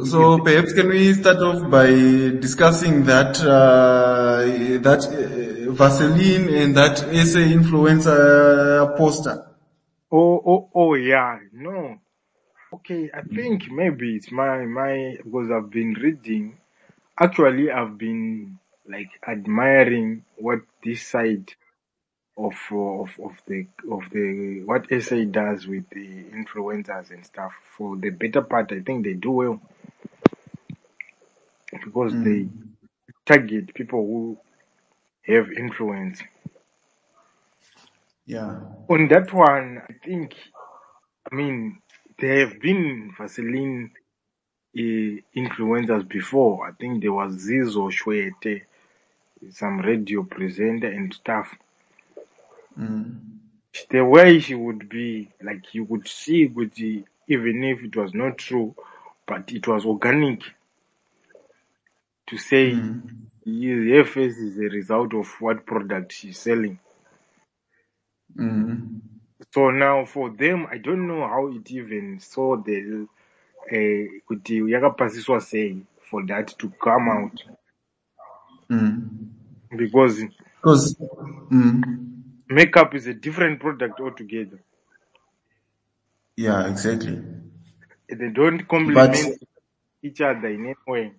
So perhaps can we start off by discussing that Vaseline and that SA influencer poster? Oh, yeah, no. Okay, I think maybe it's because I've been reading. Actually, I've been like admiring what this side of the what SA does with the influencers and stuff. For the better part, I think they do well because they target people who have influence. Yeah. On that one, I mean, there have been Vaseline influencers before. I think there was Zizo Shwete, some radio presenter and stuff. The way she would be, like you could see with even if it was not true, but it was organic to say her face is a result of what product she's selling. So now for them, I don't know how it even saw the kuti yakapasiswa sei for that to come out because Because makeup is a different product altogether. yeah, exactly. They don't But complement each other in any way.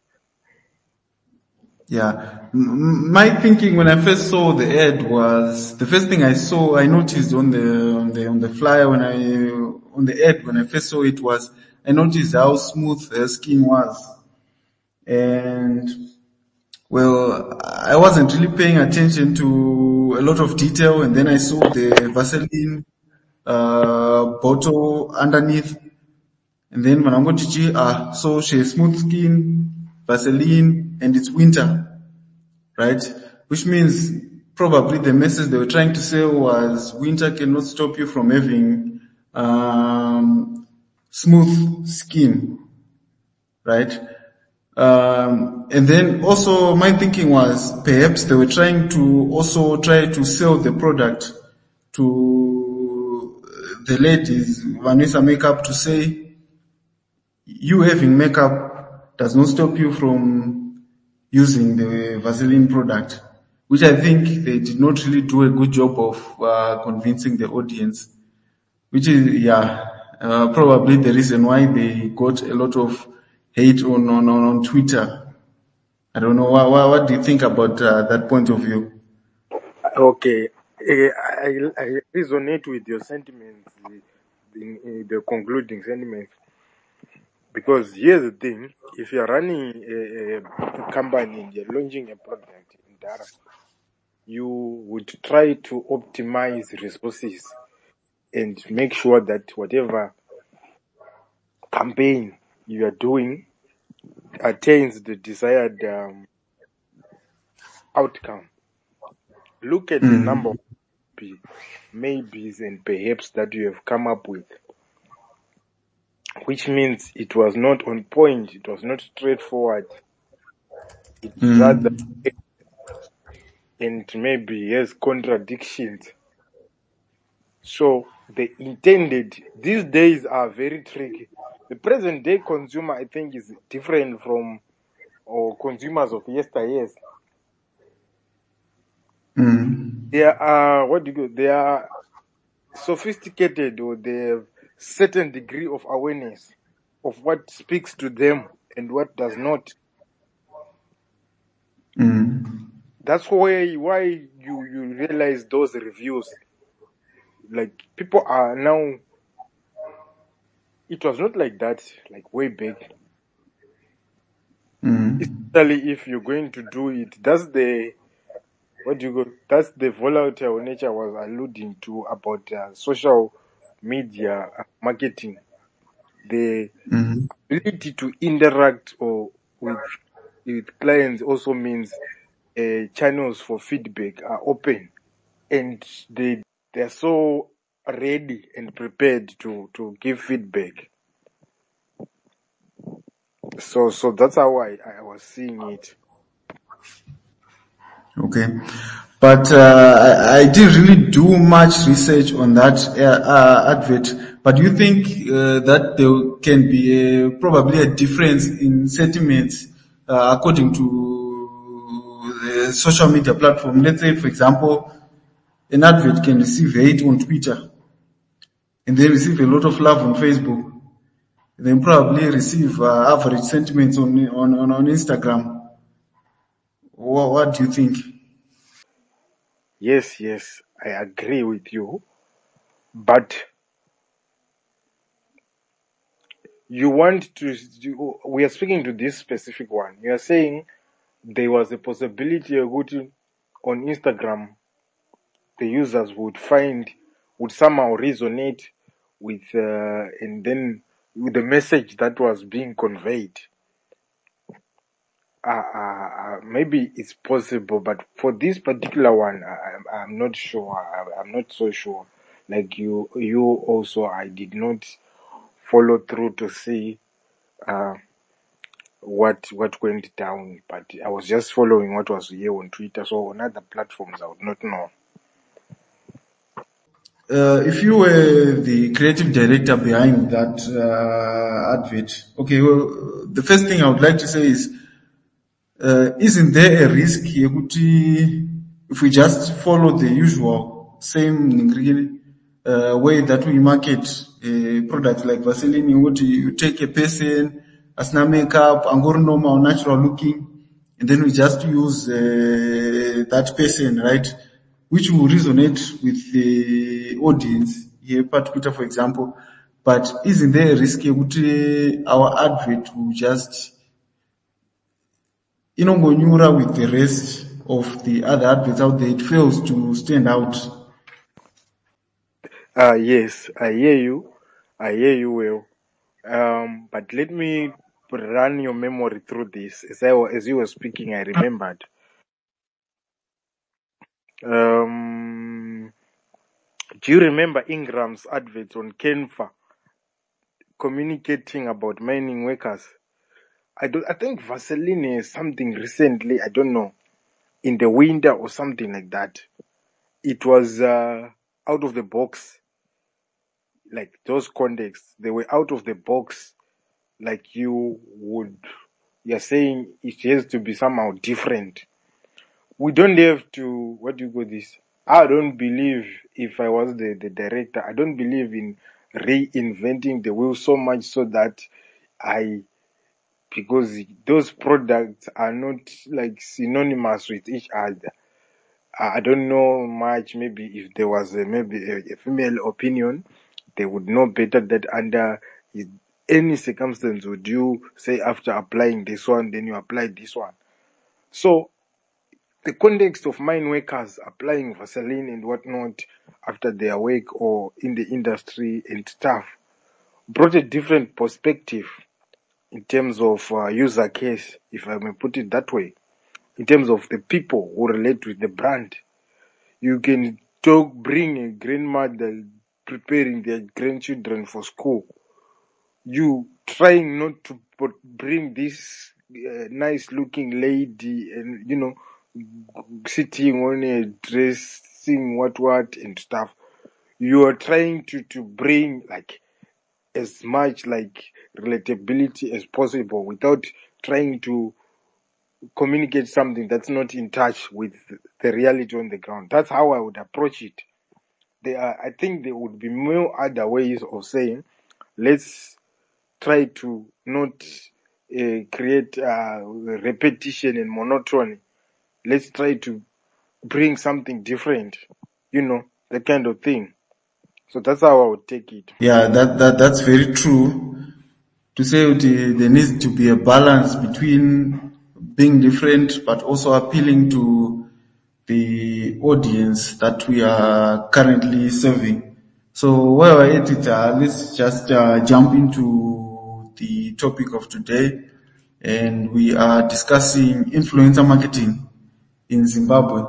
yeah, my thinking when I first saw the ad was the first thing I noticed on the flyer on the ad when I first saw it was I noticed how smooth her skin was, and well, I wasn't really paying attention to a lot of detail, and then I saw the Vaseline bottle underneath, and then when I'm going to so she has smooth skin, Vaseline, and it's winter, right? Which means probably the message they were trying to say was winter cannot stop you from having smooth skin, right? And then also my thinking was perhaps they were trying to also try to sell the product to the ladies, Vanessa Makeup, to say you having makeup does not stop you from using the Vaseline product, which I think they did not really do a good job of convincing the audience, which is, probably the reason why they got a lot of hate on Twitter. I don't know, what do you think about that point of view? Okay, I resonate with your sentiments, the concluding sentiments, because here's the thing: if you're running a company and you're launching a product in Dara, you would try to optimize resources and make sure that whatever campaign you are doing attains the desired outcome. Look at the number of maybes and perhaps that you have come up with, which means it was not on point, it was not straightforward, it's rather and maybe has contradictions. So the intended, these days are very tricky. The present day consumer, I think, is different from consumers of yesteryears. They are they are sophisticated, or they have certain degree of awareness of what speaks to them and what does not. That's why you realize those reviews, like people are now, it was not like that like way back. Especially if you're going to do it, that's the that's the volatile nature I was alluding to about social media marketing. The ability to interact or with clients also means channels for feedback are open, and they're so ready and prepared to give feedback. So that's how I was seeing it. Okay. But I didn't really do much research on that advert. But do you think that there can be probably a difference in sentiments according to the social media platform? Let's say, for example, an advert can receive hate on Twitter and then receive a lot of love on Facebook, and then probably receive average sentiments on Instagram. What do you think? Yes, I agree with you. But you want to, we are speaking to this specific one. You are saying there was a possibility on Instagram, the users would somehow resonate with, and then with the message that was being conveyed. Maybe it's possible, but for this particular one, I'm not sure. I'm not so sure. Like you also, I did not follow through to see what went down, but I was just following what was here on Twitter. So on other platforms, I would not know. If you were the creative director behind that advert, okay, well, the first thing I would like to say is, isn't there a risk here if we just follow the usual same way that we market products like Vaseline, you take a person, asna makeup, angor normal, natural looking, and then we just use that person, right? Which will resonate with the audience here, part Twitter, for example. But isn't there a risk here our advert will just inongonyura with the rest of the other adverts out there? It fails to stand out. Yes, I hear you. I hear you well. But let me run your memory through this. As you were speaking, I remembered. Do you remember Ingram's advert on Canva communicating about mining workers? I think Vaseline is something recently, I don't know, in the winter or something like that. It was out of the box. Like those contexts, they were out of the box. Like you're saying it has to be somehow different. We don't have to, what do you call this? I don't believe, if I was the director, I don't believe in reinventing the wheel so much so that because those products are not like synonymous with each other. I don't know much. Maybe if there was maybe a female opinion, they would know better that under any circumstance would you say after applying this one, then you apply this one. So the context of mine workers applying Vaseline and whatnot after their work or in the industry and stuff brought a different perspective in terms of user case, if I may put it that way, in terms of the people who relate with the brand. You can bring a grandmother preparing their grandchildren for school. You trying not to bring this nice looking lady and, sitting on a dressing what and stuff. You are trying to bring like as much like relatability as possible without trying to communicate something that's not in touch with the reality on the ground. That's how I would approach it. I think there would be more other ways of saying, let's try to not create repetition and monotony. Let's try to bring something different, that kind of thing. So that's how I would take it. Yeah, that's very true. To say there needs to be a balance between being different but also appealing to the audience that we are currently serving. So while we're at it, let's just jump into the topic of today, and we are discussing influencer marketing in Zimbabwe.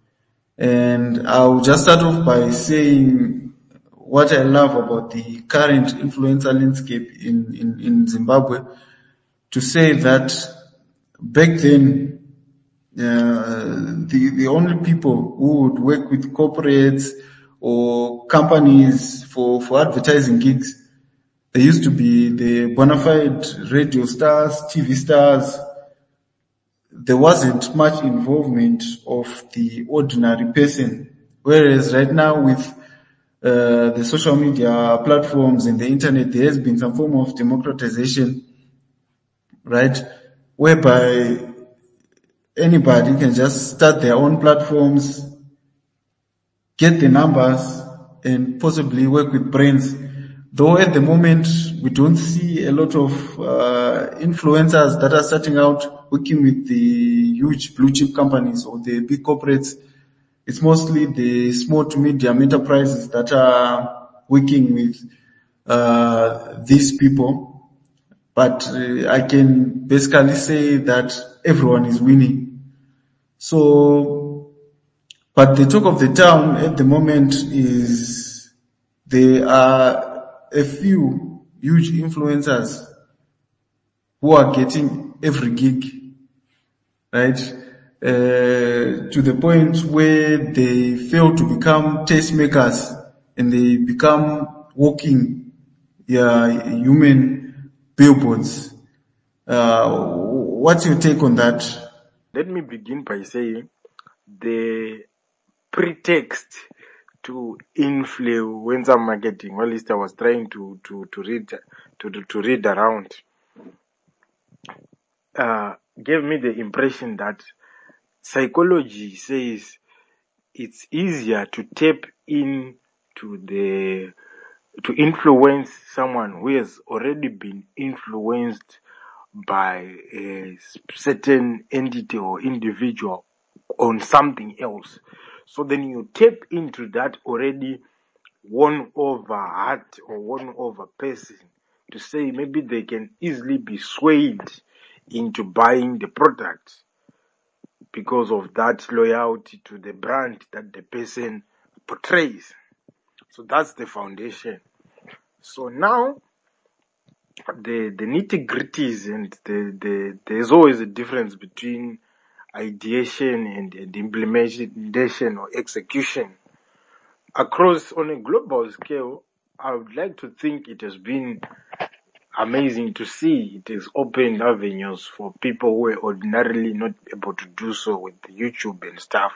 And I'll just start off by saying what I love about the current influencer landscape in Zimbabwe, to say that back then the only people who would work with corporates or companies for advertising gigs, they used to be the bona fide radio stars, TV stars. There wasn't much involvement of the ordinary person. Whereas right now with the social media platforms and the internet, there has been some form of democratization, right? Whereby anybody can just start their own platforms, get the numbers, and possibly work with brands. Though at the moment, we don't see a lot of influencers that are starting out working with the huge blue chip companies or the big corporates. It's mostly the small to medium enterprises that are working with these people. But I can basically say that everyone is winning. So, but the talk of the town at the moment is there are a few huge influencers who are getting every gig, right? To the point where they fail to become tastemakers and they become walking human billboards. What's your take on that? Let me begin by saying the pretext to influencer marketing, well, at least I was trying to read around, gave me the impression that psychology says it's easier to tap into to influence someone who has already been influenced by a certain entity or individual on something else. So then you tap into that already won over heart or won over person to say maybe they can easily be swayed into buying the product because of that loyalty to the brand that the person portrays. So that's the foundation. So now the nitty gritties and there's always a difference between ideation and implementation or execution. Across on a global scale, I would like to think it has been amazing to see. It has opened avenues for people who were ordinarily not able to do so with YouTube and stuff.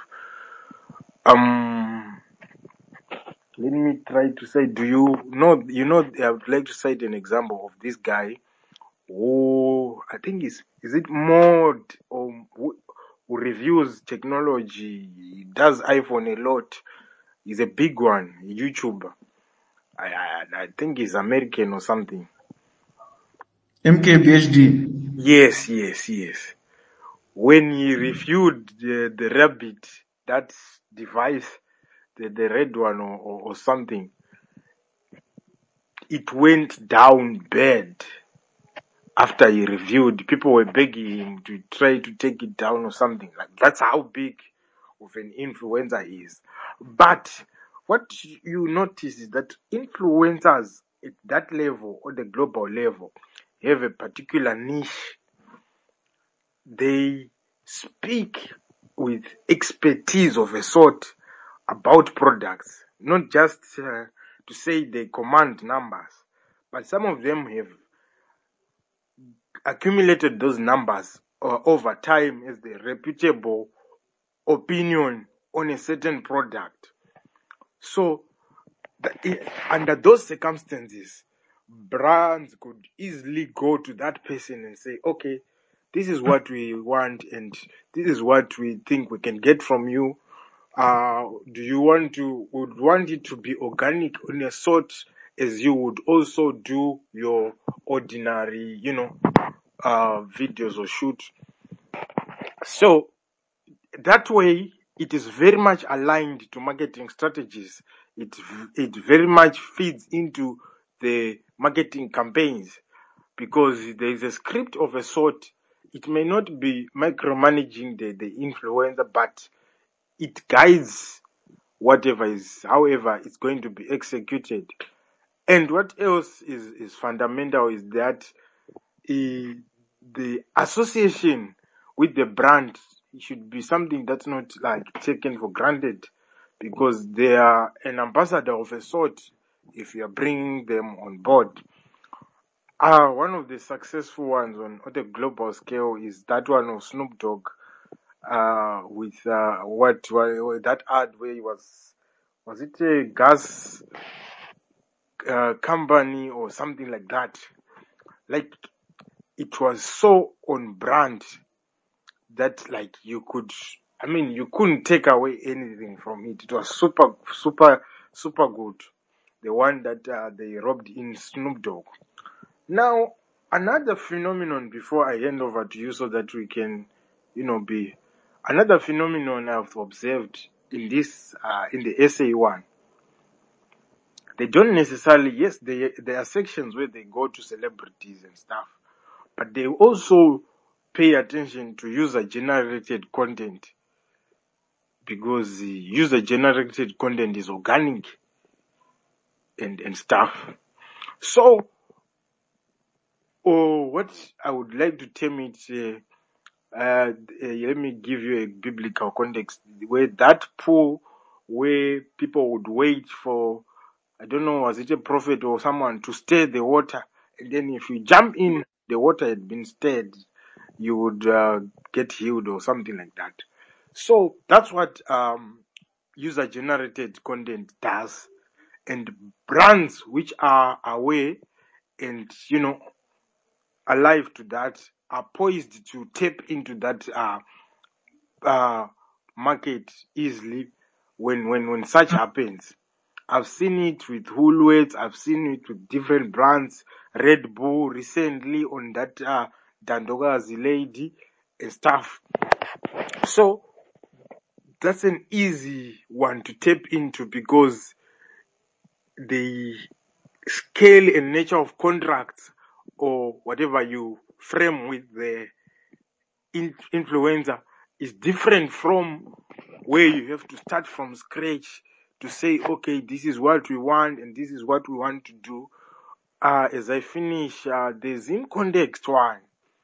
Let me try to say, do you know, I would like to cite an example of this guy who, I think is it Mod, or who reviews technology. He does iPhone a lot. He's a big one, a YouTuber. I think he's American or something. MKBHD. Yes. When he reviewed the Rabbit, that device, the red one or something, it went down bad. After he reviewed, people were begging him to try to take it down or something. Like, that's how big of an influencer he is. But what you notice is that influencers at that level or the global level have a particular niche. They speak with expertise of a sort about products, not just to say they command numbers, but some of them have accumulated those numbers over time as the reputable opinion on a certain product. So under those circumstances, brands could easily go to that person and say, okay, this is what we want and this is what we think we can get from you. Do you would want it to be organic in a sort as you would also do your ordinary, videos or shoot. So that way, it is very much aligned to marketing strategies. It very much feeds into the marketing campaigns because there is a script of a sort. It may not be micromanaging the influencer, but it guides however it's going to be executed. And what else is fundamental is that the association with the brand it should be something that's not like taken for granted, because they are an ambassador of a sort if you are bringing them on board. One of the successful ones on the global scale is that one of Snoop Dogg, with what that ad where he was it a gas company or something like that? Like, it was so on brand that like you couldn't take away anything from it. It was super good. The one that they robbed in Snoop Dogg. Now, another phenomenon before I hand over to you so that we can, be another phenomenon I've observed in this, in the essay one. They don't necessarily, yes, there are sections where they go to celebrities and stuff, but they also pay attention to user-generated content, because the user-generated content is organic and stuff. So, what I would like to term it, let me give you a biblical context, where that pool where people would wait for, I don't know, was it a prophet or someone to stir the water, and then if you jump in, the water had been stirred, you would get healed or something like that. So that's what user-generated content does, and brands which are aware and alive to that are poised to tap into that market easily when such happens. I've seen it with Woolworths, I've seen it with different brands, Red Bull recently on that Dandogazi lady and stuff. So that's an easy one to tap into, because the scale and nature of contracts, or whatever you frame with the influencer, is different from where you have to start from scratch to say, okay, this is what we want and this is what we want to do. As I finish, the Zim context one,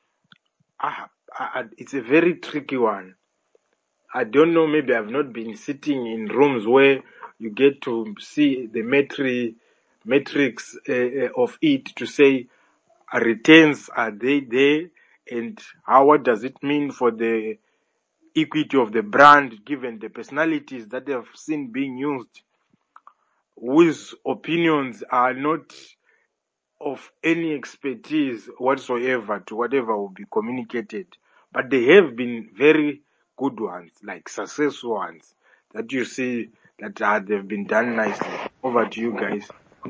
it's a very tricky one. I don't know, maybe I've not been sitting in rooms where you get to see the metrics of it to say, returns, are they there, and what does it mean for the equity of the brand given the personalities that they have seen being used, whose opinions are not of any expertise whatsoever to whatever will be communicated. But they have been very good ones, like successful ones, that you see that they've been done nicely. Over to you guys.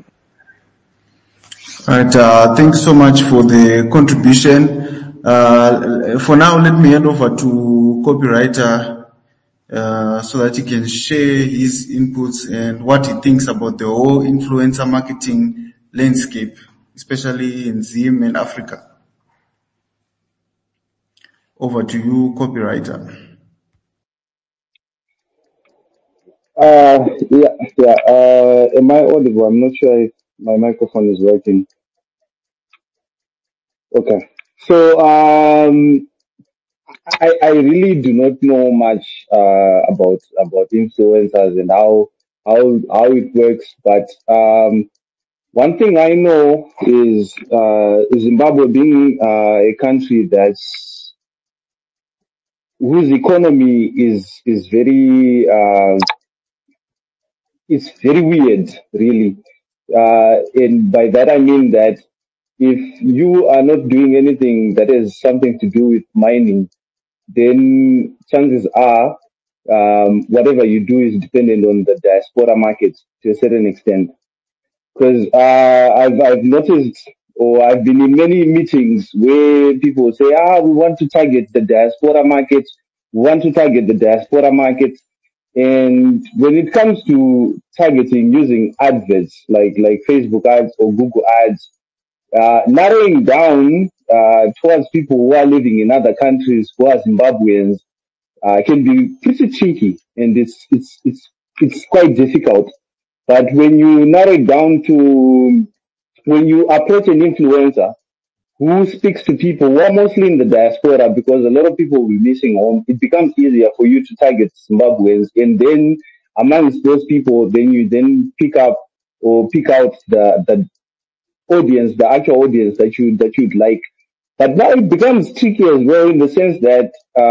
All right, thank you so much for the contribution. For now, let me hand over to copywriter so that he can share his inputs and what he thinks about the whole influencer marketing landscape, especially in Zim and Africa. Over to you, copywriter. Yeah. Am I audible? I'm not sure if my microphone is working. Okay. So, I really do not know much about influencers and how it works, but one thing I know is Zimbabwe being a country whose economy is very it's very weird, really. And by that I mean that if you are not doing anything that has something to do with mining, then chances are whatever you do is dependent on the diaspora market to a certain extent. Because I've noticed, or I've been in many meetings where people say, we want to target the diaspora market, we want to target the diaspora market. And when it comes to targeting using adverts like Facebook ads or Google ads, narrowing down towards people who are living in other countries who are Zimbabweans can be pretty tricky, and it's quite difficult. But when you narrow it down to when you approach an influencer, who speaks to people who are mostly in the diaspora, because a lot of people will be missing home. It becomes easier for you to target Zimbabweans, and then amongst those people, then you then pick up or pick out the audience, the actual audience that you'd like. But now it becomes tricky as well, in the sense that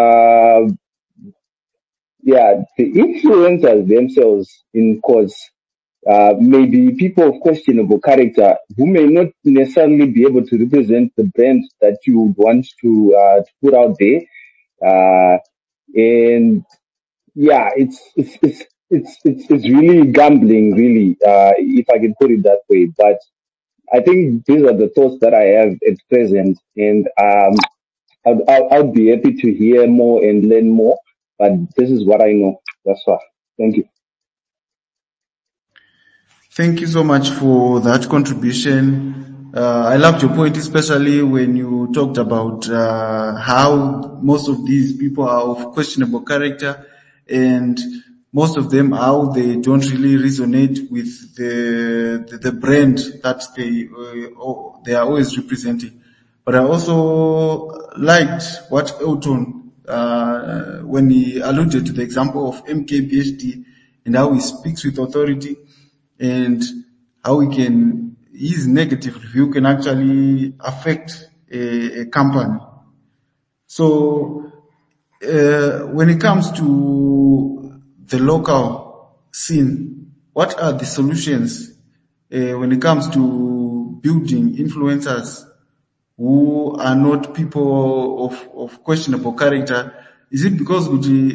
yeah, the influencers themselves, in course, maybe people of questionable character who may not necessarily be able to represent the brand that you would want to put out there. Uh, and yeah, it's really gambling, really, if I can put it that way. But I think these are the thoughts that I have at present, and I'd be happy to hear more and learn more. But this is what I know. That's why. Thank you. Thank you so much for that contribution. I loved your point, especially when you talked about how most of these people are of questionable character, and most of them how they don't really resonate with the brand that they are always representing. But I also liked what Elton when he alluded to the example of MKBHD and how he speaks with authority, and how his negative review can actually affect a company. So when it comes to the local scene, what are the solutions when it comes to building influencers who are not people of questionable character? Is it because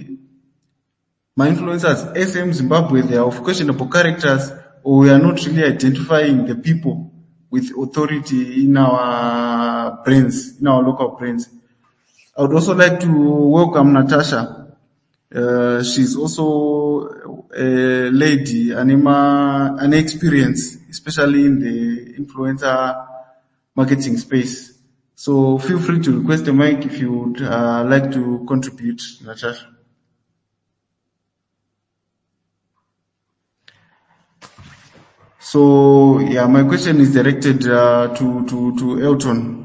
my influencers, SM Zimbabwe, they are of questionable characters, or we are not really identifying the people with authority in our brains, in our local brains? I would also like to welcome Natasha. She's also a lady, an experience, especially in the influencer marketing space. So feel free to request a mic if you would like to contribute, Natasha. So yeah, my question is directed to Elton.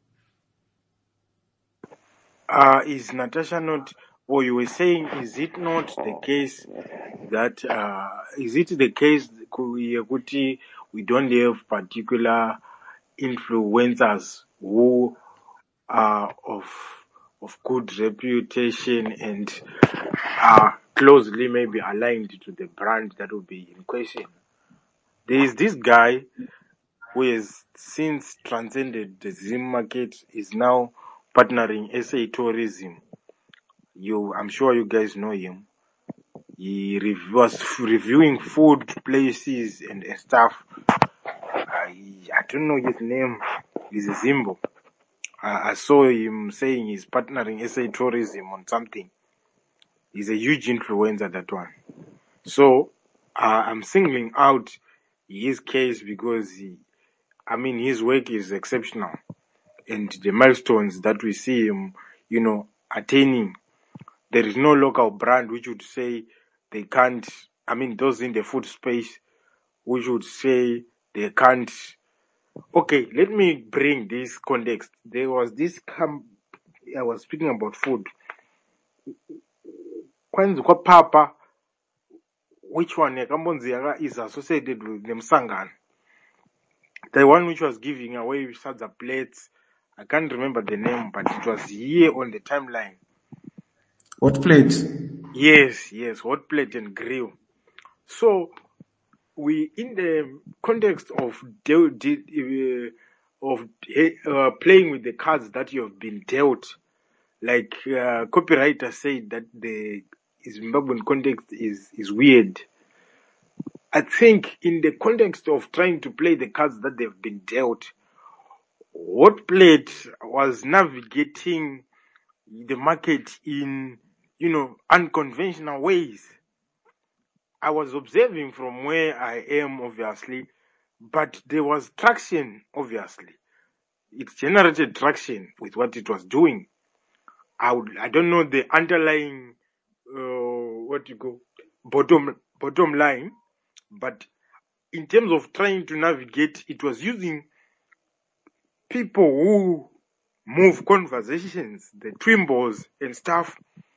Is Natasha not, or you were saying, is it not the case that, is it the case kuti we don't have particular influencers who are of good reputation and are closely maybe aligned to the brand that will be in question? There is this guy who has since transcended the Zim market, is now partnering SA Tourism. I'm sure you guys know him. He was reviewing food places and stuff. I don't know his name. He's a Zimbo. I saw him saying he's partnering SA Tourism on something. He's a huge influencer, that one. So I'm singling out his case because his work is exceptional, and the milestones that we see him, attaining. There is no local brand which would say they can't. Those in the food space which would say they can't. Okay, let me bring this context. There was this I was speaking about food. Kwanzu Papa, which one is associated with them Sangan? The one which was giving away sadza plates. I can't remember the name, but it was here on the timeline. Hot plate? Yes, hot plate and grill. So, we, in the context of playing with the cards that you have been dealt, like copywriter said that the Zimbabwean context is weird. I think in the context of trying to play the cards that they've been dealt, Hot Plate was navigating the market in, unconventional ways. I was observing from where I am, obviously, but there was traction, obviously. It generated traction with what it was doing. I don't know the underlying, bottom line, but in terms of trying to navigate, it was using people who move conversations, the Twimbos and stuff,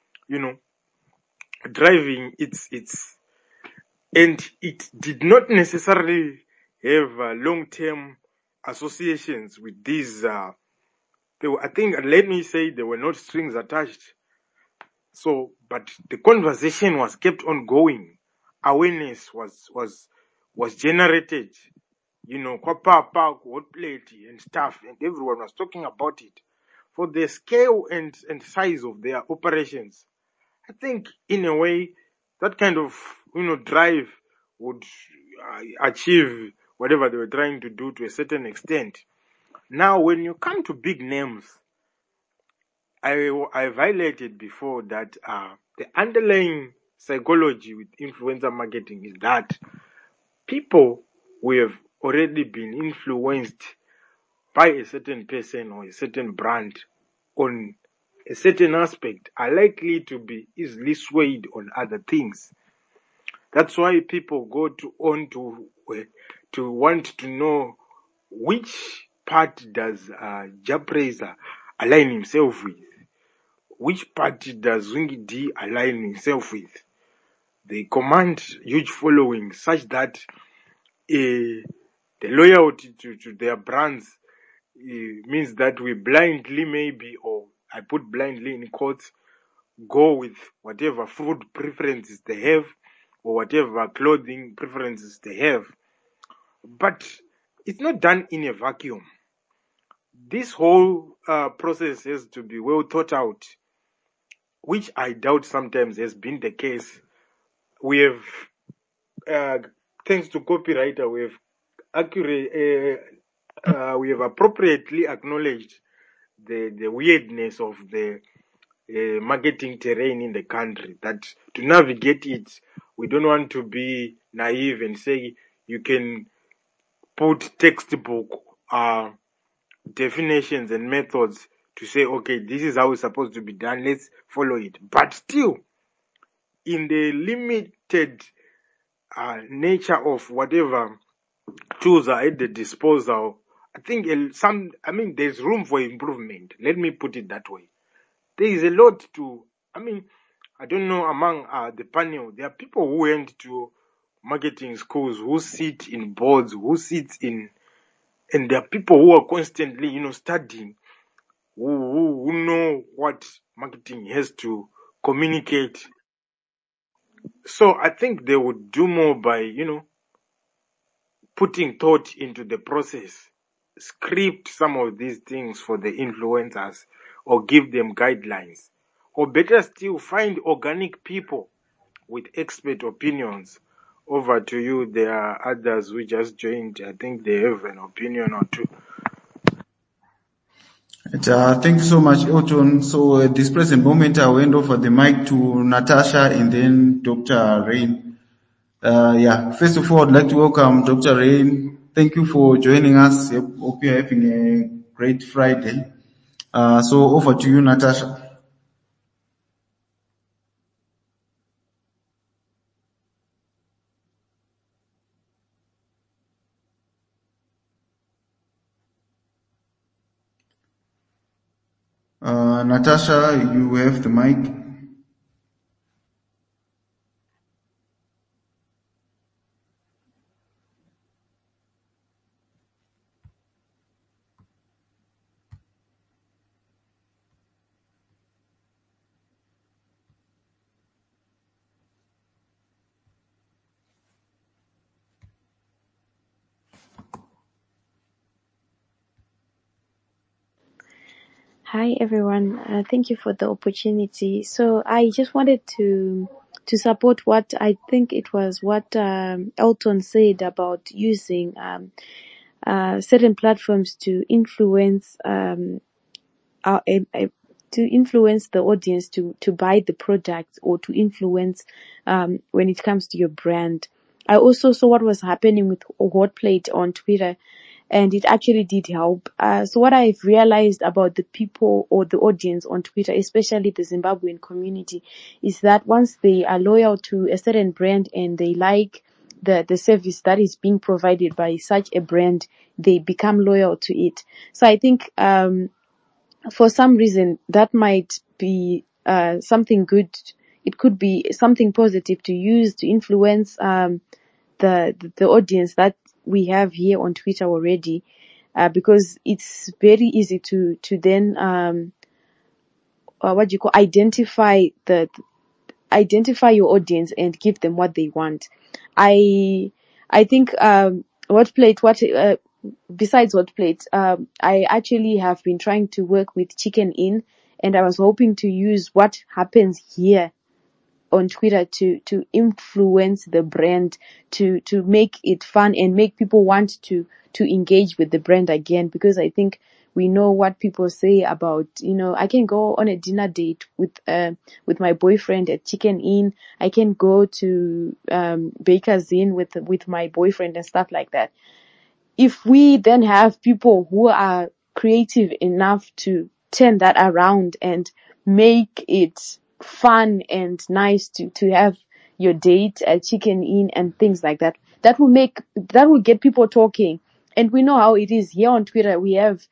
driving and it did not necessarily have long-term associations with these. I think, let me say, there were not strings attached. So, but the conversation was kept on going. Awareness was generated. Kwapa Park, hot plate and stuff, and everyone was talking about it. For the scale and size of their operations, I think in a way that kind of drive would achieve whatever they were trying to do to a certain extent. Now, when you come to big names, I highlighted before that the underlying psychology with influencer marketing is that people who have already been influenced by a certain person or a certain brand on a certain aspect are likely to be easily swayed on other things. That's why people go to want to know which part does Japreza align himself with, which party does Wingy D align himself with. They command huge following such that the loyalty to their brands means that we blindly maybe, or I put blindly in quotes, go with whatever food preferences they have or whatever clothing preferences they have. But it's not done in a vacuum. This whole process has to be well thought out, which I doubt sometimes has been the case. We have, thanks to copywriter, we have appropriately acknowledged the weirdness of the marketing terrain in the country, that to navigate it, we don't want to be naive and say you can put textbook definitions and methods to say, okay, this is how it's supposed to be done, let's follow it. But still, in the limited nature of whatever tools are at the disposal, I think there's room for improvement. Let me put it that way. There is a lot to, I don't know, among the panel, there are people who went to marketing schools, who sit in boards, and there are people who are constantly, studying, who know what marketing has to communicate. So I think they would do more by, putting thought into the process, script some of these things for the influencers, or give them guidelines. Or better still, find organic people with expert opinions. Over to you. There are others who just joined. I think they have an opinion or two. Thank you so much, Elton. So at this present moment, I'll hand over the mic to Natasha and then Dr. Rain. First of all, I'd like to welcome Dr. Rain. Thank you for joining us. Hope you're having a great Friday. So over to you, Natasha. Natasha, you have the mic. Hi everyone, thank you for the opportunity. So I just wanted to support what I think it was what Elton said about using certain platforms to influence the audience to buy the product, or to influence when it comes to your brand. I also saw what was happening with Hotplate on Twitter, and it actually did help. So what I've realized about the people or the audience on Twitter, especially the Zimbabwean community, is that once they are loyal to a certain brand and they like the service that is being provided by such a brand, they become loyal to it. So I think for some reason that might be something good. It could be something positive to use to influence the audience that we have here on Twitter already, because it's very easy to then what do you call, identify your audience and give them what they want. I think besides Hotplate, I actually have been trying to work with Chicken Inn, and I was hoping to use what happens here on Twitter to influence the brand, to make it fun and make people want to engage with the brand again, because I think we know what people say about, I can go on a dinner date with my boyfriend at Chicken Inn. I can go to Baker's Inn with my boyfriend and stuff like that. If we then have people who are creative enough to turn that around and make it fun and nice to have your date at Chicken Inn and things like that, that will get people talking. And we know how it is here on Twitter. We have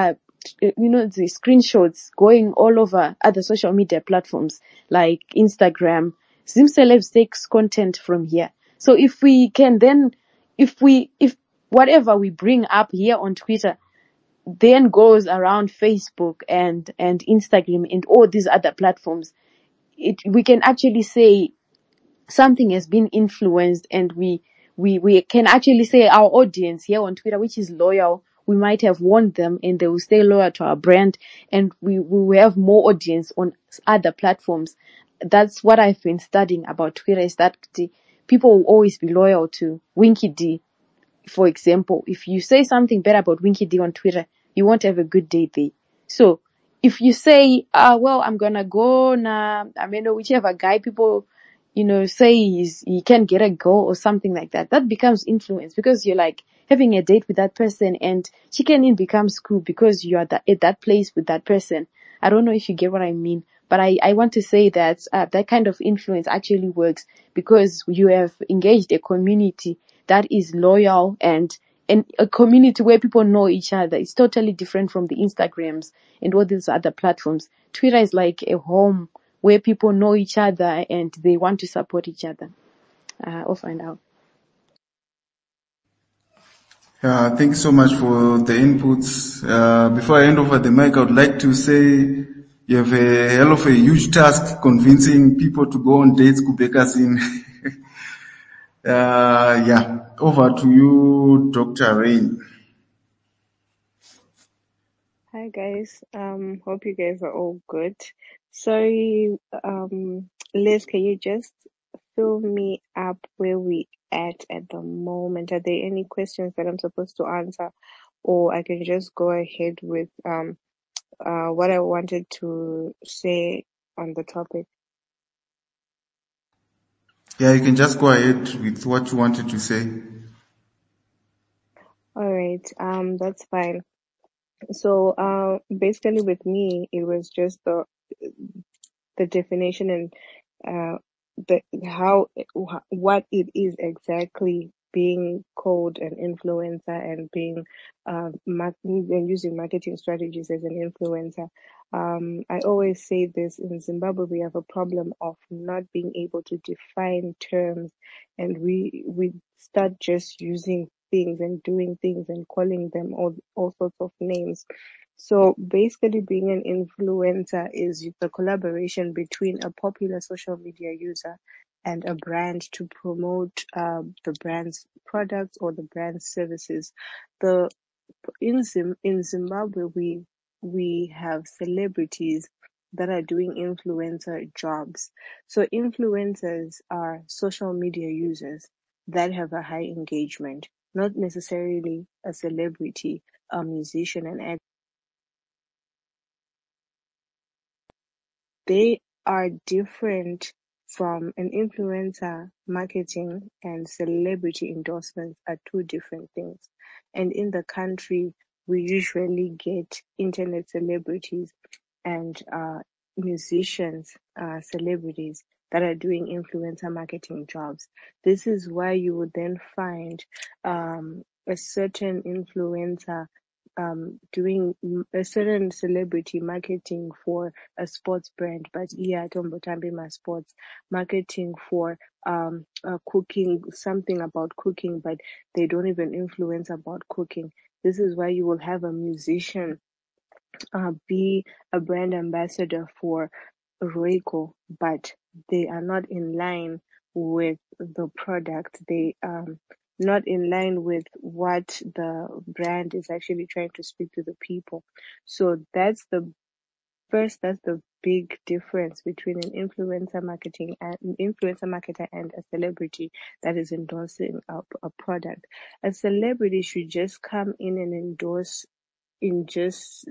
the screenshots going all over other social media platforms like Instagram. Zimcelebs takes content from here. So if we can then, if whatever we bring up here on Twitter then goes around Facebook and Instagram and all these other platforms, we can actually say something has been influenced, and we can actually say our audience here on Twitter, which is loyal, we might have warned them and they will stay loyal to our brand, and we will have more audience on other platforms. That's what I've been studying about Twitter, is that the people will always be loyal to Winky D. For example, if you say something bad about Winky D on Twitter, you won't have a good day there. So if you say, well, I'm gonna go na, I mean, whichever guy people, say he can get a girl or something like that, that becomes influence, because you're like having a date with that person, and Chicken Inn becomes cool because you are at that place with that person. I don't know if you get what I mean, but I want to say that that kind of influence actually works, because you have engaged a community that is loyal, and a community where people know each other. It's totally different from the Instagrams and all these other platforms. Twitter is like a home where people know each other and they want to support each other. I'll find out. Thank you so much for the inputs. Before I hand over the mic, I would like to say you have a hell of a huge task convincing people to go on dates, Kubekas in. Over to you, Dr. Rain. Hi guys. Hope you guys are all good. Sorry, Liz, can you just fill me up where we at the moment? Are there any questions that I'm supposed to answer, or I can just go ahead with what I wanted to say on the topic? Yeah, you can just go ahead with what you wanted to say. All right, that's fine. So, basically with me, it was just the definition and what it is exactly being called an influencer, and being and using marketing strategies as an influencer. I always say this: in Zimbabwe, we have a problem of not being able to define terms, and we start just using things and doing things and calling them all sorts of names. So basically, being an influencer is the collaboration between a popular social media user and a brand to promote the brand's products or the brand's services. In Zimbabwe, we have celebrities that are doing influencer jobs. So influencers are social media users that have a high engagement, not necessarily a celebrity, a musician, an actor. They are different from an influencer. Marketing and celebrity endorsements are two different things. And in the country, we usually get internet celebrities and musicians, celebrities that are doing influencer marketing jobs. This is why you would then find a certain influencer doing a certain celebrity marketing for a sports brand, but yeah, Tombotambi my sports marketing for cooking, something about cooking, but they don't even influence about cooking. This is why you will have a musician be a brand ambassador for Royco, but they are not in line with the product. They not in line with what the brand is actually trying to speak to the people. So that's the big difference between an influencer marketer and a celebrity that is endorsing a product. A celebrity should just come in and endorse in just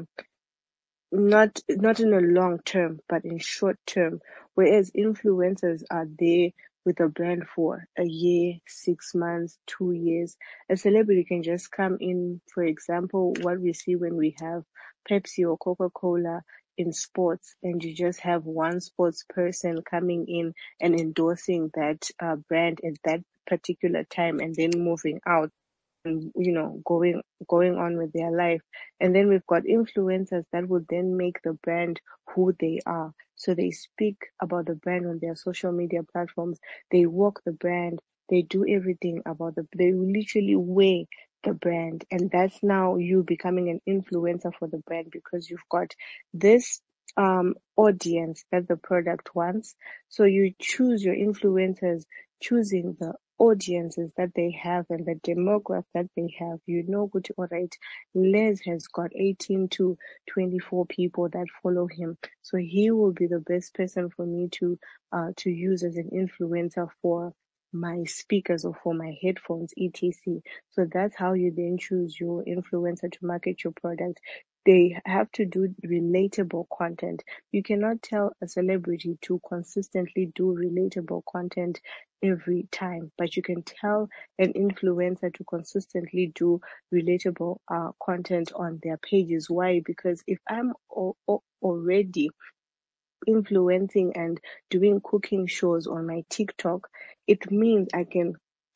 not in a long term, but in short term. Whereas influencers are there with a brand for a year, 6 months, 2 years. A celebrity can just come in, for example, what we see when we have Pepsi or Coca-Cola in sports, and you just have one sports person coming in and endorsing that brand at that particular time and then moving out and going on with their life. And then we've got influencers that will then make the brand who they are. So they speak about the brand on their social media platforms, they walk the brand, they do everything about they literally wear the brand. And that's now you becoming an influencer for the brand, because you've got this audience that the product wants. So you choose your influencers choosing the audiences that they have and the demographic that they have. Good, all right, Les has got 18 to 24 people that follow him, so he will be the best person for me to use as an influencer for my speakers or for my headphones, etc. So that's how you then choose your influencer to market your product. They have to do relatable content. You cannot tell a celebrity to consistently do relatable content every time, but you can tell an influencer to consistently do relatable content on their pages. Why? Because if I'm already influencing and doing cooking shows on my TikTok, it means I can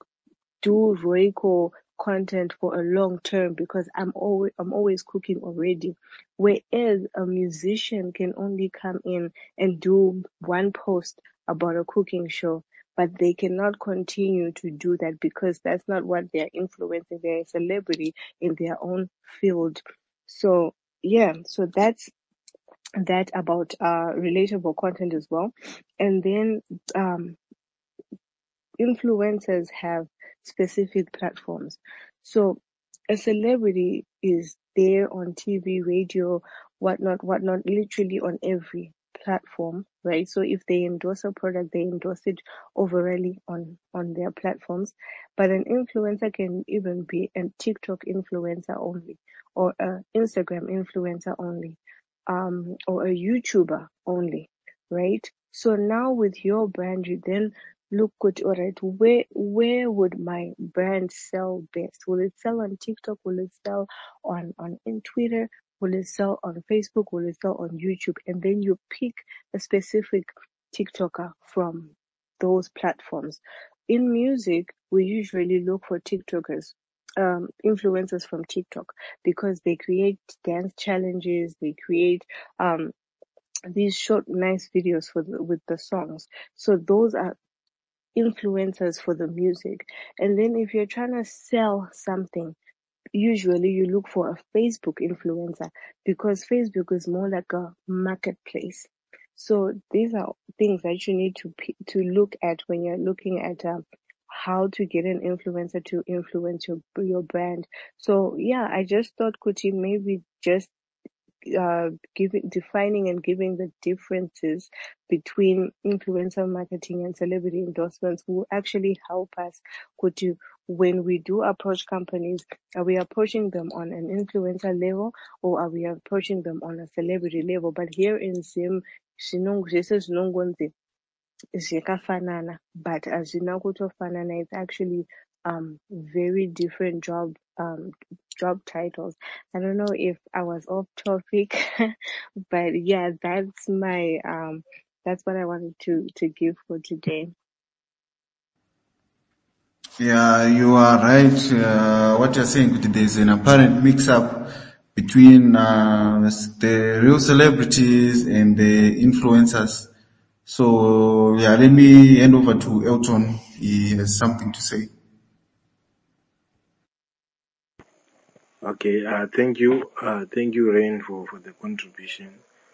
do Royco content for a long term because I'm always cooking already. Whereas a musician can only come in and do one post about a cooking show, but they cannot continue to do that because that's not what they're influencing. They're a celebrity in their own field. So yeah, so that's that about relatable content as well. And then influencers have specific platforms. So a celebrity is there on TV, radio, whatnot, literally on every platform, right? So if they endorse a product, they endorse it overally on their platforms. But an influencer can even be a TikTok influencer only, or a Instagram influencer only, or a YouTuber only, right? So now with your brand, you then look good, all right, where would my brand sell best? Will it sell on TikTok? Will it sell on in Twitter? Will it sell on Facebook? Will it sell on YouTube? And then you pick a specific TikToker from those platforms. In music, we usually look for TikTokers, influencers from TikTok, because they create dance challenges, they create these short nice videos with the songs. So those are influencers for the music. And then if you're trying to sell something, usually you look for a Facebook influencer, because Facebook is more like a marketplace. So these are things that you need to look at when you're looking at how to get an influencer to influence your brand. So yeah, I just thought Kuti maybe just defining and giving the differences between influencer marketing and celebrity endorsements will actually help us to, when we do approach companies, are we approaching them on an influencer level or are we approaching them on a celebrity level? But here in Zim, zikafanana, but as zinakutofanana, it's actually very different job titles. I don't know if I was off topic, but yeah, that's my that's what I wanted to give for today. Yeah, you are right. What you're saying, there's an apparent mix-up between the real celebrities and the influencers. So, yeah, let me hand over to Elton. He has something to say. Okay, thank you, Rain, for the contribution.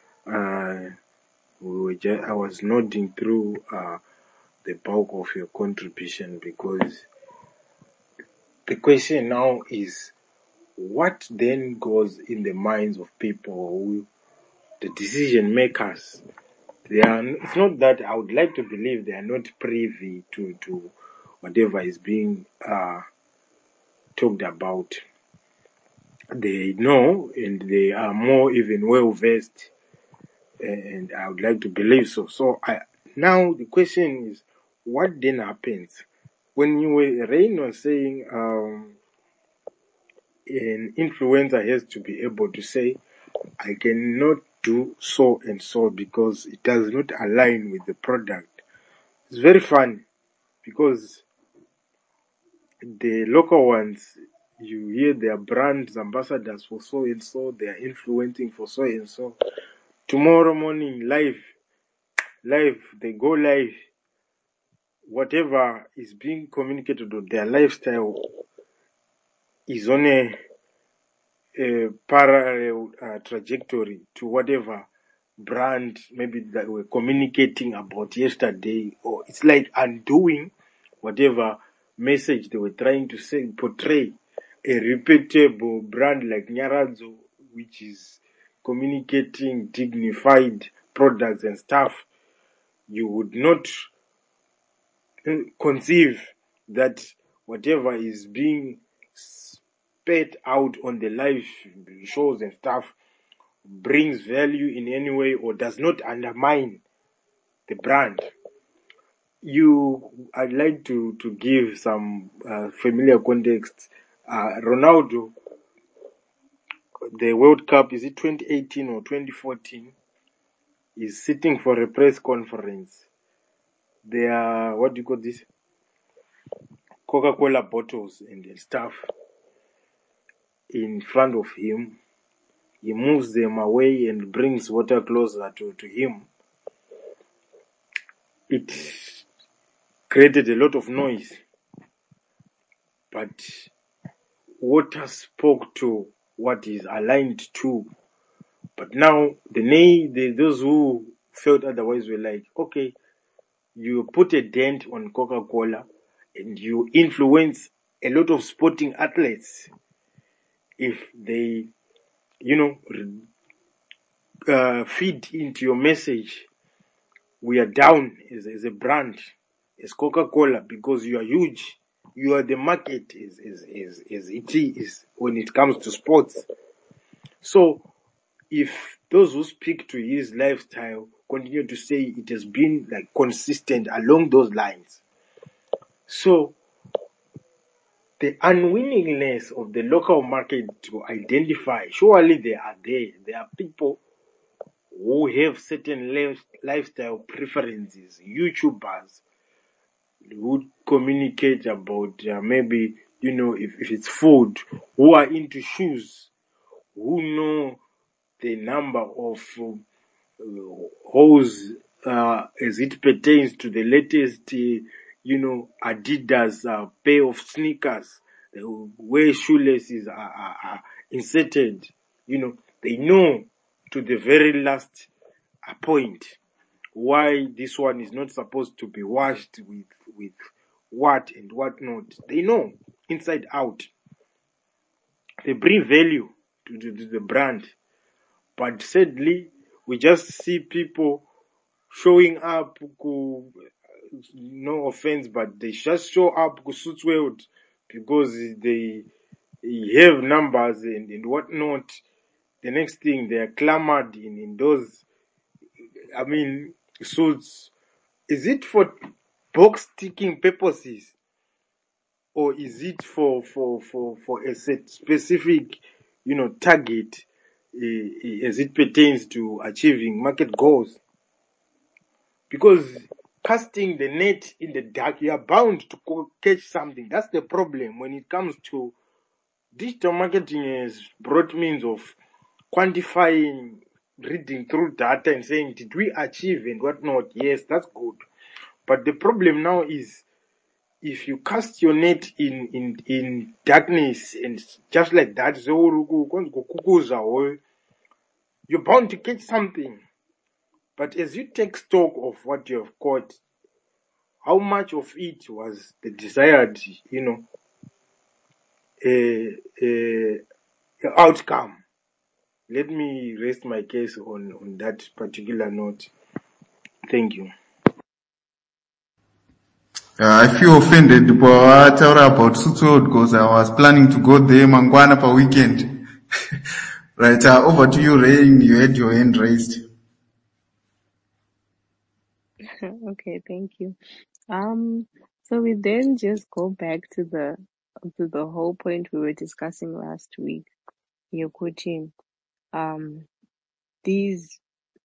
I was nodding through the bulk of your contribution because the question now is, what then goes in the minds of people, the decision makers? It's not that I would like to believe they are not privy to whatever is being talked about. They know and they are more even well versed, and I would like to believe so. Now the question is, what then happens when Rain was saying an influencer has to be able to say, I cannot do so and so because it does not align with the product. It's very fun because the local ones, you hear their brand ambassadors for so and so, they are influencing for so and so. Tomorrow morning, live, they go live. Whatever is being communicated on their lifestyle is on a parallel trajectory to whatever brand maybe that we're communicating about yesterday, or it's like undoing whatever message they were trying to say, portray. A reputable brand like Nyaradzo, which is communicating dignified products and stuff, you would not conceive that whatever is being spat out on the live shows and stuff brings value in any way or does not undermine the brand. I'd like to give some familiar context. Ronaldo, the World Cup, is it 2018 or 2014, is sitting for a press conference. There are, what do you call this? Coca-Cola bottles and stuff in front of him. He moves them away and brings water closer to him. It created a lot of noise, but water spoke to what is aligned to. But now those who felt otherwise were like, okay, you put a dent on Coca-Cola and you influence a lot of sporting athletes. If they, feed into your message, we are down as a brand, as Coca-Cola, because you are huge. You are the market as it is when it comes to sports. So if those who speak to his lifestyle continue to say it has been like consistent along those lines, so the unwillingness of the local market to identify, surely they are there. There are people who have certain lifestyle preferences, YouTubers who communicate about maybe, if it's food, who are into shoes, who know the number of holes as it pertains to the latest, Adidas pair of sneakers, where shoelaces are inserted. They know to the very last point why this one is not supposed to be washed with what and what not. They know inside out. They bring value to the brand. But sadly, we just see people showing up, no offense, but they just show up to suit world because they have numbers and whatnot. The next thing, they are clamored in those, suits. Is it for box ticking purposes, or is it for a set specific, target as it pertains to achieving market goals? because casting the net in the dark, you are bound to catch something. That's the problem when it comes to digital marketing. Has brought means of quantifying, reading through data and saying, did we achieve and whatnot? Yes, that's good. But the problem now is, if you cast your net in darkness and just like that, you're bound to catch something. But as you take stock of what you have caught, how much of it was the desired, outcome? Let me rest my case on that particular note. Thank you. I feel offended about Sutro because I was planning to go there Mangwana per weekend. Right, over to you, Rain. You had your hand raised. Okay, thank you. So we then just go back to the whole point we were discussing last week. Yokuchi, these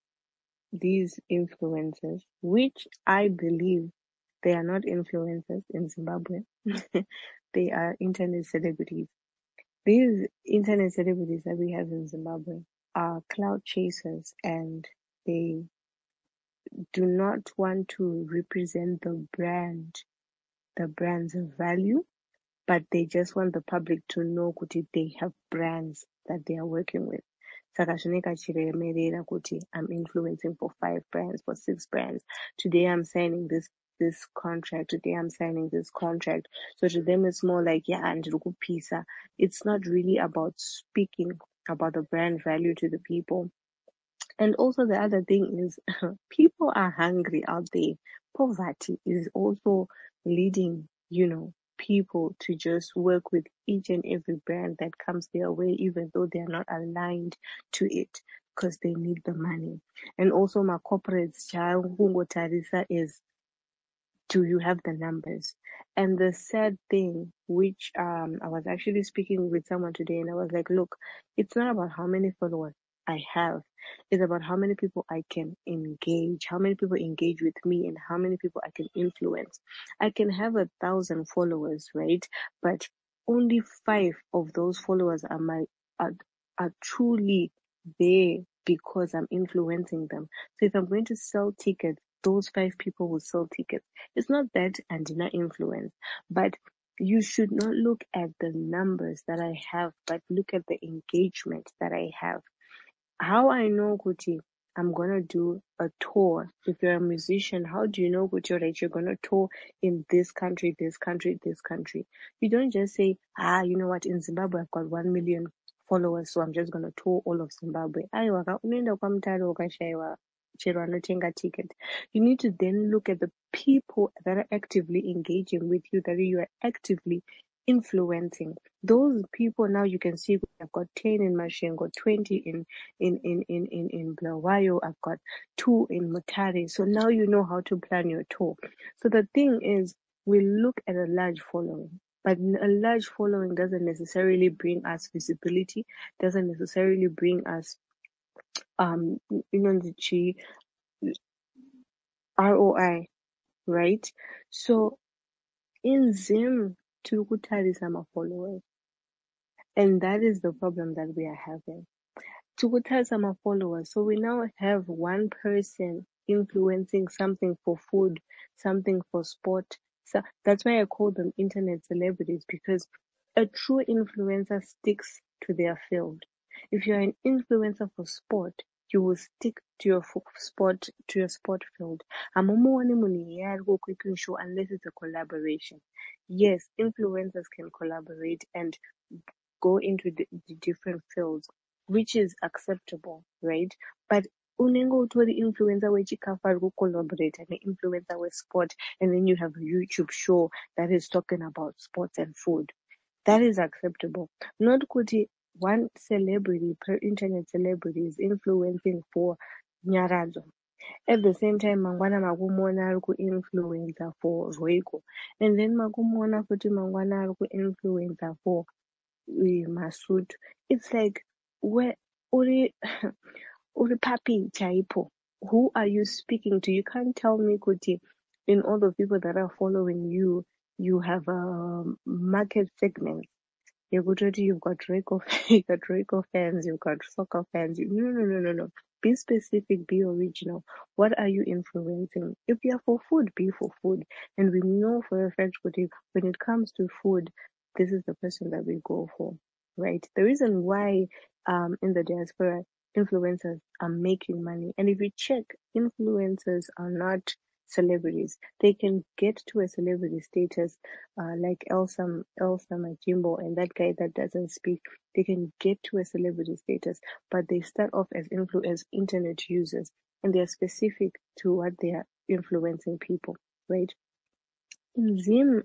influencers, which I believe they are not influencers in Zimbabwe. They are internet celebrities. These internet celebrities that we have in Zimbabwe are cloud chasers, and they do not want to represent the brand's value, but they just want the public to know kuti they have brands that they are working with. Saka zvinenge chiremerera kuti I'm influencing for 5 brands, for 6 brands. Today I'm signing this contract. Today I'm signing this contract. So to them it's more like, yeah, and pisa. It's not really about speaking about the brand value to the people. And also the other thing is people are hungry out there. Poverty is also leading, people to just work with each and every brand that comes their way, even though they are not aligned to it, because they need the money. And also my corporates, Tarisa, is, do you have the numbers? And the sad thing, which I was actually speaking with someone today, and I was like, look, it's not about how many followers I have. It's about how many people I can engage, how many people engage with me, and how many people I can influence. I can have 1,000 followers, right? But only 5 of those followers are truly there because I'm influencing them. So if I'm going to sell tickets, those 5 people will sell tickets. It's not that Andina influence, but you should not look at the numbers that I have, but look at the engagement that I have. How I know, Kuti, I'm gonna do a tour. If you're a musician, how do you know, Kuti, that you're gonna tour in this country, this country, this country? You don't just say, you know what, in Zimbabwe I've got 1 million followers, so I'm just gonna tour all of Zimbabwe. Ticket. You need to then look at the people that are actively engaging with you, that you are actively influencing. Those people now you can see I've got 10 in Mashengo, 20 in Blawayo, I've got 2 in Mutare. So now you know how to plan your tour. So the thing is, we look at a large following. But a large following doesn't necessarily bring us visibility, doesn't necessarily bring us the ROI, right? So in Zim, Turukutari is my followers. And that is the problem that we are having. Turukutari are my followers. So we now have one person influencing something for food, something for sport. So that's why I call them internet celebrities, because a true influencer sticks to their field. If you're an influencer for sport, you will stick to your sport field. Show unless it's a collaboration. Yes, influencers can collaborate and go into the different fields, which is acceptable, right? But unengo to the influencer wechikafa collaborate and the influencer with sport, and then you have a YouTube show that is talking about sports and food. That is acceptable. Not kuti one celebrity per internet celebrity is influencing for nyarazo. At the same time, mangwana makumona ari influencer for Roiko. And then makumona kuti mangwana ari influencer for Masud. It's like where uri papi chaipo. Who are you speaking to? You can't tell me, Kuti, in all the people that are following you, you have a market segment. You've got Draco, you got Draco fans, you've got soccer fans. No. Be specific, be original. What are you influencing? If you're for food, be for food. And we know for a fact, Kuti, when it comes to food, this is the person that we go for, right? The reason why in the diaspora influencers are making money, and if you check, influencers are not celebrities. They can get to a celebrity status like Elsa Majimbo and that guy that doesn't speak. They can get to a celebrity status, but they start off as internet users, and they are specific to what they are influencing people, right? In Zim,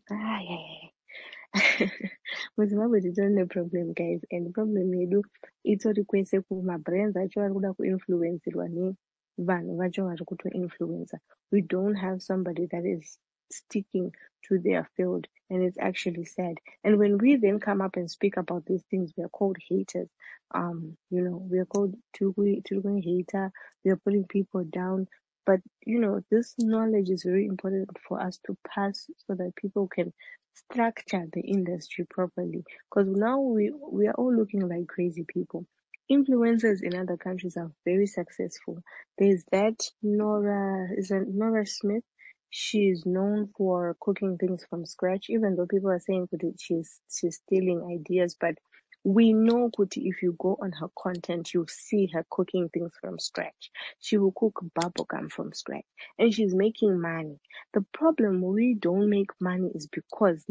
with Zimbabwe tine problem guys, and the problem yedu itori kwese kumabrands acho vari kuda kuinfluencerwa nevanhu vacho vari kutoinfluencer. We don't have somebody that is sticking to their field, and it's actually sad. And when we then come up and speak about these things, we are called haters. We are called Turugwe hater. We are putting people down. But this knowledge is very important for us to pass so that people can structure the industry properly, because now we are all looking like crazy people. Influencers in other countries are very successful. There's that Nora Smith. She is known for cooking things from scratch, even though people are saying that she's stealing ideas, but we know that if you go on her content, you see her cooking things from scratch. She will cook bubblegum from scratch, and she's making money. The problem we don't make money is because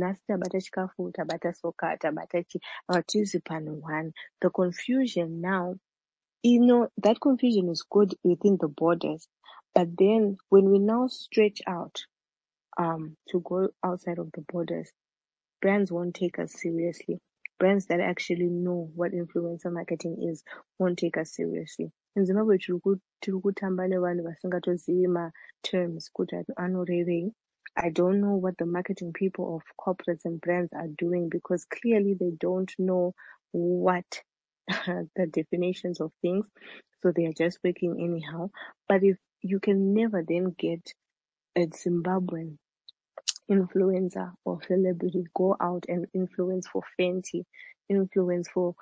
the confusion now, that confusion is good within the borders, but then when we now stretch out to go outside of the borders, brands won't take us seriously. Brands that actually know what influencer marketing is won't take us seriously. In Zimbabwe, tiri kutamba nevanhu vasingatozivi ma-terms kuti anorevei. I don't know what the marketing people of corporates and brands are doing, because clearly they don't know what the definitions of things, so they are just working anyhow. But if you can never then get a Zimbabwean influencer or celebrity go out and influence for Fenty, influence for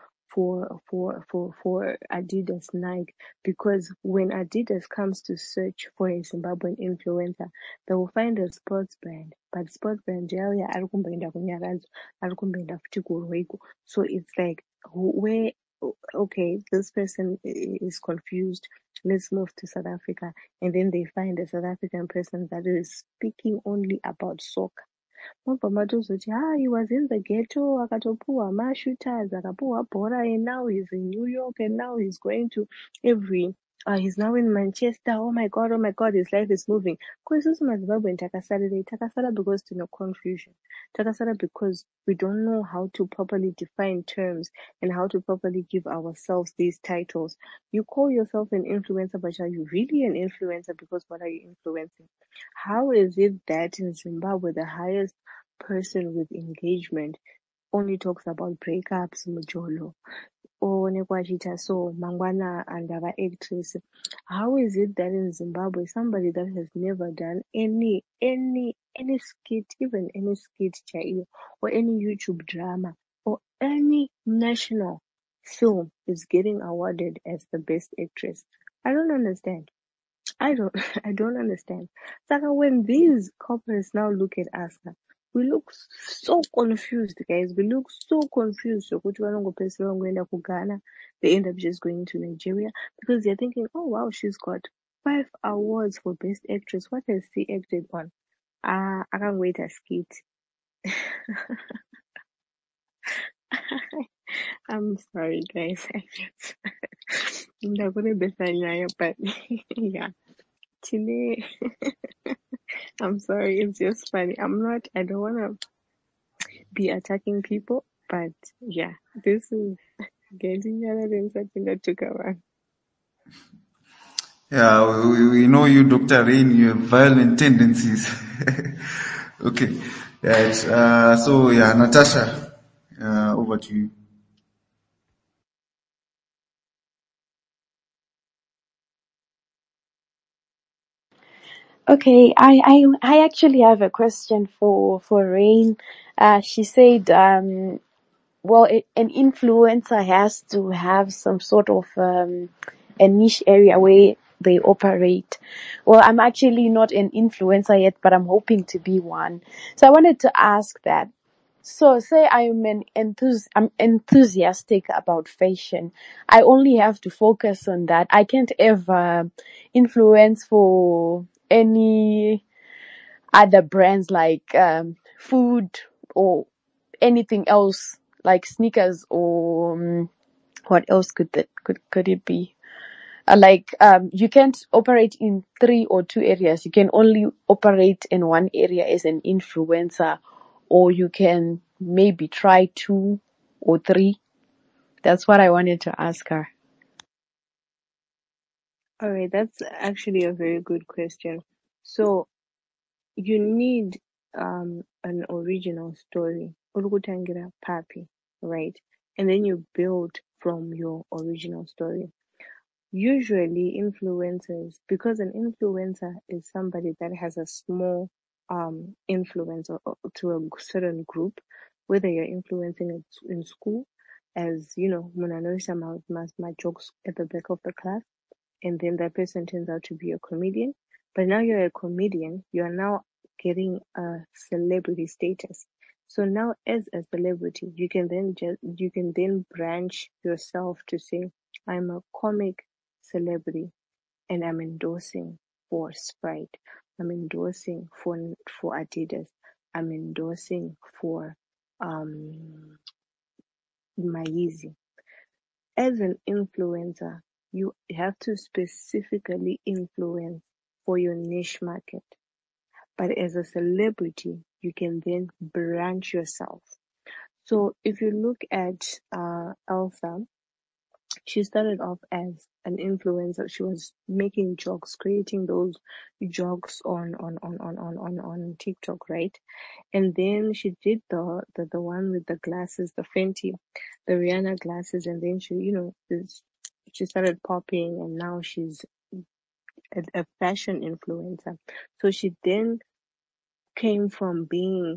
Adidas, Nike, because when Adidas comes to search for a Zimbabwean influencer, they will find a sports brand, but sports brand yauya ari kumboenda kunyaradzwa, ari kumboenda futi kurweko. So it's like, where, okay, this person is confused, let's move to South Africa, and then they find a South African person that is speaking only about soccer. He was in the ghetto, akatopuwa ma-shooters, akapuwa bhora, and now he's in New York, and now he's going to he's now in Manchester. Oh my god, his life is moving. Because Zimbabwe takasara because to no confusion. Takasara because we don't know how to properly define terms and how to properly give ourselves these titles. You call yourself an influencer, but are you really an influencer? Because what are you influencing? How is it that in Zimbabwe the highest person with engagement only talks about breakups, mujolo, oonekwa achiita so mangwana and ava actress? How is it that in Zimbabwe somebody that has never done any skit, even any skit chaiyo, or any YouTube drama, or any national film is getting awarded as the best actress? I don't understand. I don't understand. Saka, when these corporates now look at us, we look so confused, guys. We look so confused. So they end up just going to Nigeria because they're thinking, oh wow, she's got 5 awards for best actress. What has she acted on? I can't wait a skit. I'm sorry, guys. I'm not gonna be funny, but yeah. Today, I'm sorry, it's just funny. I don't want to be attacking people, but yeah, this is getting other than something that took a while. Yeah, we know you, Dr. Rain, you have violent tendencies. Okay. Yeah, so yeah, Natasha, over to you. Okay, I actually have a question for Rain. She said, well, an influencer has to have some sort of a niche area where they operate. Well, I'm actually not an influencer yet, but I'm hoping to be one. So I wanted to ask that. So say I'm enthusiastic about fashion. I only have to focus on that. I can't ever influence for any other brands like food or anything else like sneakers or what else could it be? Like you can't operate in three or two areas. You can only operate in one area as an influencer, or you can maybe try two or three. That's what I wanted to ask her. All right, that's actually a very good question. So you need an original story. Ulukutangira papi, right? And then you build from your original story. Usually influencers, because an influencer is somebody that has a small influence to a certain group, whether you're influencing it in school, as you know, Munanoisa my jokes at the back of the class, and then that person turns out to be a comedian. But now you're a comedian, you're now getting a celebrity status. So now as a celebrity, you can then branch yourself to say, I'm a comic celebrity and I'm endorsing for Sprite. I'm endorsing for Adidas. I'm endorsing for um Yeezy. As an influencer, you have to specifically influence for your niche market. But as a celebrity, you can then branch yourself. So if you look at Elsa, she started off as an influencer. She was making jokes, creating those jokes on TikTok, right? And then she did the one with the glasses, the Fenty, the Rihanna glasses, and then she started popping, and now she's a fashion influencer. So she then came from being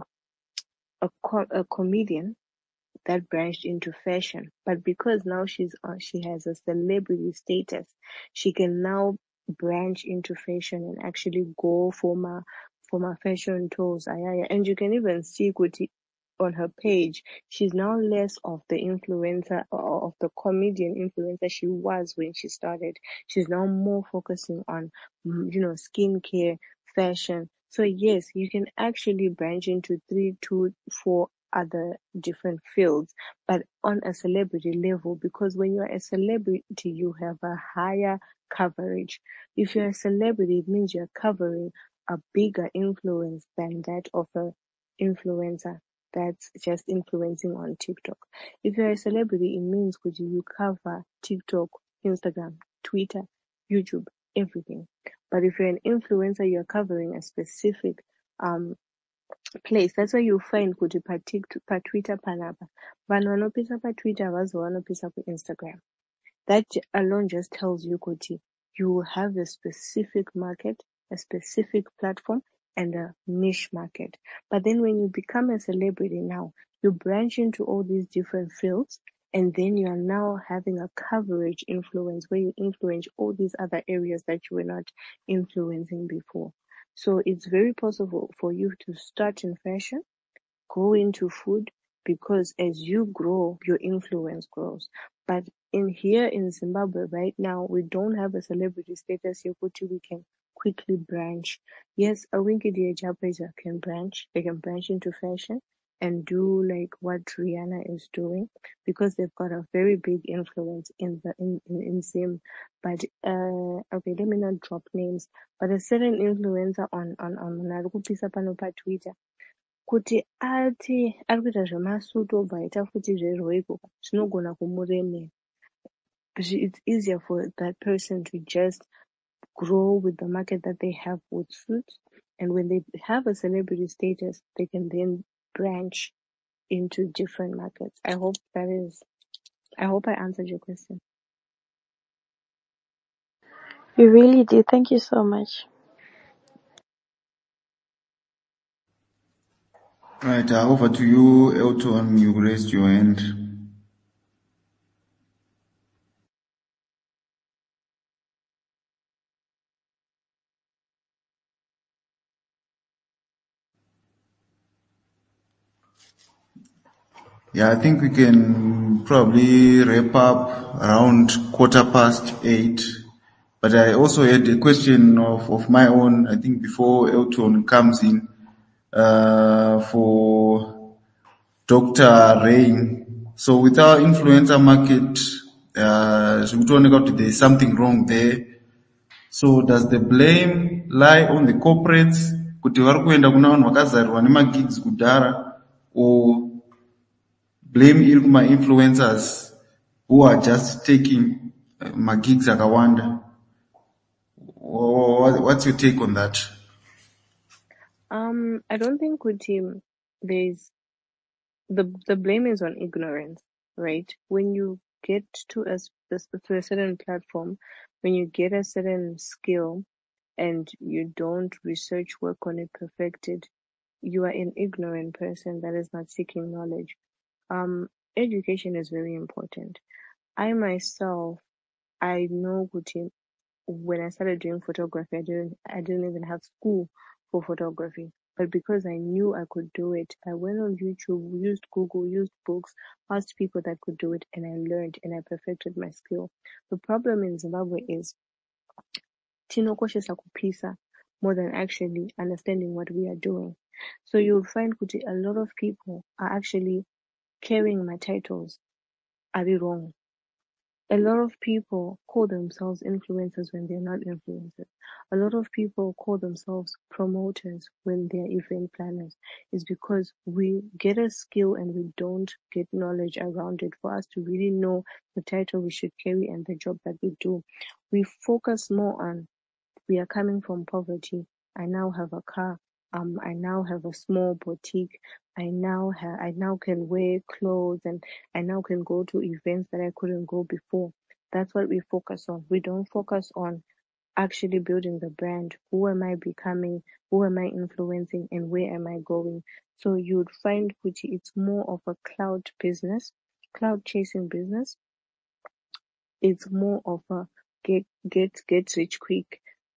a comedian that branched into fashion. But because now she has a celebrity status, she can now branch into fashion and actually go for my fashion tours. And you can even see Kuti on her page. She's now less of the influencer or of the comedian influencer she was when she started. She's now more focusing on skincare, fashion. So yes, you can actually branch into 3, 2, 4 other different fields, but on a celebrity level, because when you're a celebrity, you have a higher coverage. If you're a celebrity, it means you're covering a bigger influence than that of a influencer that's just influencing on TikTok. If you're a celebrity, it means could you cover TikTok, Instagram, Twitter, YouTube, everything. But if you're an influencer, you're covering a specific place. That's why you find kuti pa Twitter panapa vanhu vanopisa paTwitter avazi vanopisa kuInstagram. That alone just tells you kuti you have a specific market, a specific platform, and a niche market. But then when you become a celebrity now, you branch into all these different fields, and then you are now having a coverage influence where you influence all these other areas that you were not influencing before. So it's very possible for you to start in fashion, go into food, because as you grow, your influence grows. But here in Zimbabwe right now, we don't have a celebrity status yekuti we can quickly branch. Yes, a Winky Diajapaja can branch. They can branch into fashion and do like what Rihanna is doing, because they've got a very big influence in Zim. But okay, let me not drop names. But a certain influencer on Narukupisa Panopa Twitter, kuti ati ari kuita zvemasutu obva aita futi zverwego zvinogona kumuremera. It's easier for that person to just grow with the market that they have with suits, and when they have a celebrity status, they can then branch into different markets. I hope I answered your question. You really did. Thank you so much. Right, over to you, Elton. You raised your hand. Yeah, I think we can probably wrap up around 8:15. But I also had a question of my own, I think before Elton comes in, for Dr. Rain. So with our influencer market, there's something wrong there. So does the blame lie on the corporates? Kuti vari kuenda kuna vanhu vakazarwa nemagigs kudhara, or blame iri kuma-influencers who are just taking magigs akawanda? What's your take on that? I don't think with him there's the blame is on ignorance, right? When you get to to a certain platform, when you get a certain skill and you don't research, work on it, perfect it, you are an ignorant person that is not seeking knowledge. Education is very important. I myself, I know Guti, when I started doing photography, I didn't even have school for photography. But because I knew I could do it, I went on YouTube, used Google, used books, asked people that could do it, and I learned and I perfected my skill. The problem in Zimbabwe is tinokoshesa kupisa more than actually understanding what we are doing. So you'll find Kuti, a lot of people are actually carrying my titles are wrong. A lot of people call themselves influencers when they're not influencers. A lot of people call themselves promoters when they're event planners. It's because we get a skill and we don't get knowledge around it for us to really know the title we should carry and the job that we do. We focus more on we are coming from poverty. I now have a car. I now have a small boutique. I now can wear clothes and I now can go to events that I couldn't go before. That's what we focus on. We don't focus on actually building the brand. Who am I becoming? Who am I influencing? And where am I going? So you'd find Gucci, it's more of a cloud business, cloud chasing business. It's more of a get rich quick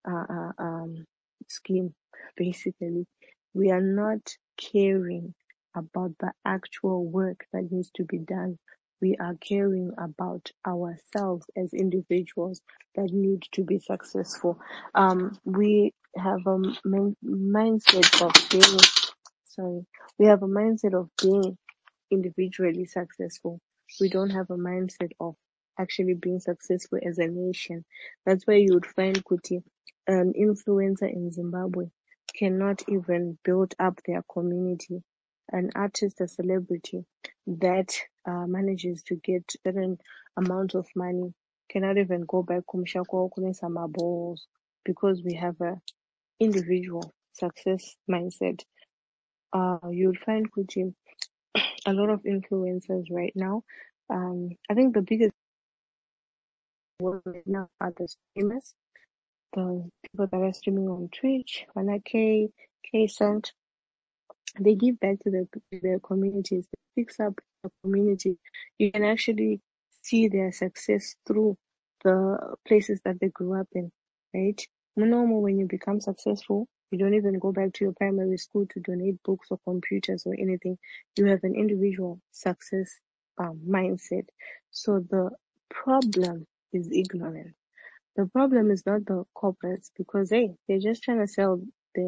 scheme. Basically, we are not caring about the actual work that needs to be done. We are caring about ourselves as individuals that need to be successful. We have a mindset of being we have a mindset of being individually successful. We don't have a mindset of actually being successful as a nation. That's why you would find Kuti, an influencer in Zimbabwe, cannot even build up their community. An artist, a celebrity that manages to get certain amount of money cannot even go back kumshako kunesa balls because we have a individual success mindset. You'll find Kuti a lot of influencers right now. I think the biggest one right now are the streamers, the people that are streaming on Twitch, K Cent. They give back to their communities. They fix up the community. You can actually see their success through the places that they grew up in, right? Normal when you become successful, you don't even go back to your primary school to donate books or computers or anything. You have an individual success mindset. So the problem is ignorance. The problem is not the corporates because they're just trying to sell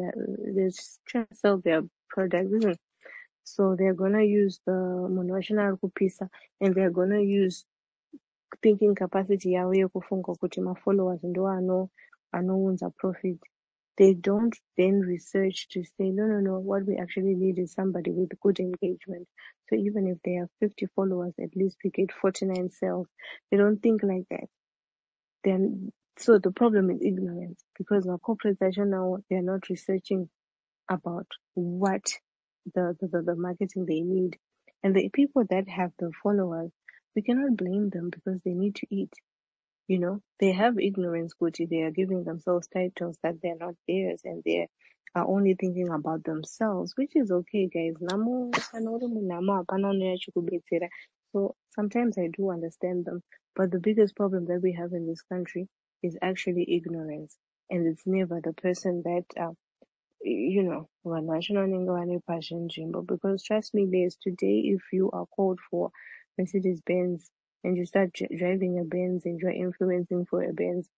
their product, isn't it? So they're gonna use the motivational kupisa and they're gonna use thinking capacity yavo yekufunga kuti followers ndo anounza profit. They don't then research to say no, what we actually need is somebody with good engagement. So even if they have 50 followers, at least we get 49 sales. They don't think like that. Then so the problem is ignorance because our corporates actually now they're not researching about what the marketing they need. And the people that have the followers, we cannot blame them because they need to eat. they have ignorance, Gucci. They are giving themselves titles that they're not theirs, and they are only thinking about themselves, which is okay, guys. So sometimes I do understand them, but the biggest problem that we have in this country is actually ignorance, and it's never the person that vanhu vachinoninga vane passion nzvimbo, because trust me, there's today, if you are called for Mercedes Benz and you start driving a Benz and you're influencing for a Benz,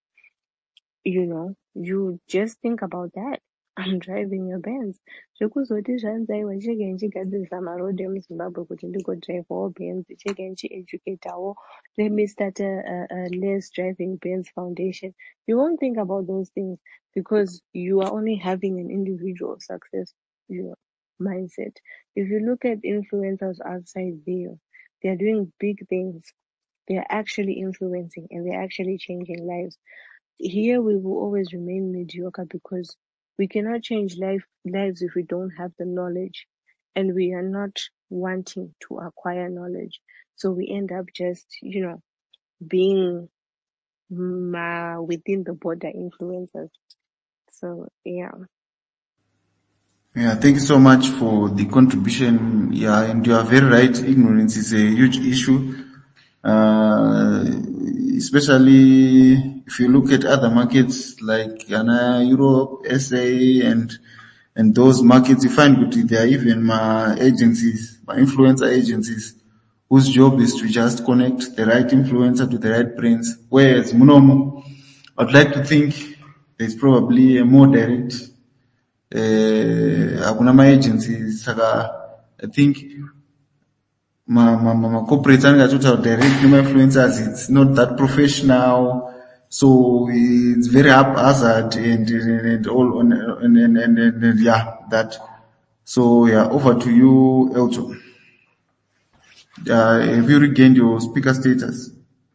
you just think about that. I'm driving a Benz. Zvekuzoti zvanzaiwa chege ndichigadzirisa marodhi emuZimbabwe kuti ndigodhiraivhawo Benz, chege ndichieducatawo, let me start a less driving Benz foundation. You won't think about those things because you are only having an individual success mindset. If you look at influencers outside there, they are doing big things. They are actually influencing and they're actually changing lives. Here we will always remain mediocre because we cannot change lives if we don't have the knowledge, and we are not wanting to acquire knowledge. So we end up just, being within the border influencers. So yeah. Yeah, thank you so much for the contribution. Yeah, and you are very right. Ignorance is a huge issue, especially if you look at other markets like Ghana, Europe, SA, and those markets. You find that there are even agencies, influencer agencies, whose job is to just connect the right influencer to the right brands. Whereas Munomo, I'd like to think there's probably a more direct hakuna ma-agencies saka I think ma-corporates anenge achitaura direct nema-influencers, it's not that professional, so it's very haphazard and all and yeah, that. So yeah, over to you, Elton. Have you regained your speaker status?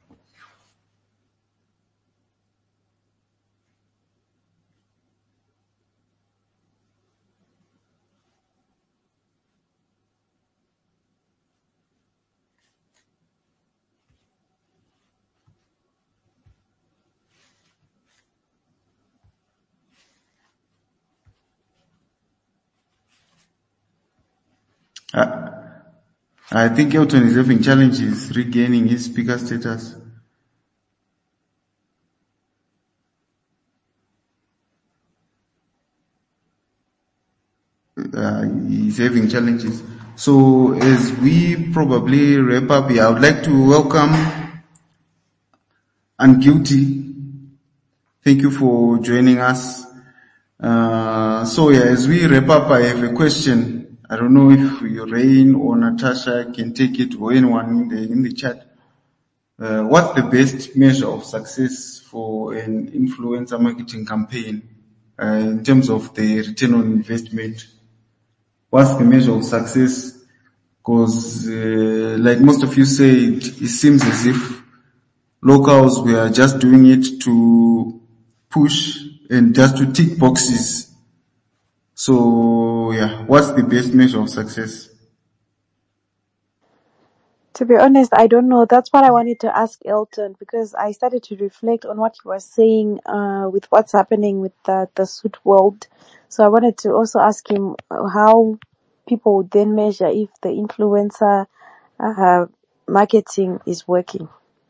I think Elton is having challenges regaining his speaker status. He's having challenges. So as we probably wrap up here, I would like to welcome Unguilty. Thank you for joining us. So yeah, as we wrap up, I have a question. I don't know if Rain or Natasha can take it, or anyone in the chat. What's the best measure of success for an influencer marketing campaign in terms of the return on investment? What's the measure of success? Because like most of you said, it seems as if locals were just doing it to push and just to tick boxes. So yeah, what's the best measure of success? To be honest, I don't know. That's what I wanted to ask Elton, because I started to reflect on what he was saying with what's happening with the suit world. So I wanted to also ask him how people would then measure if the influencer marketing is working.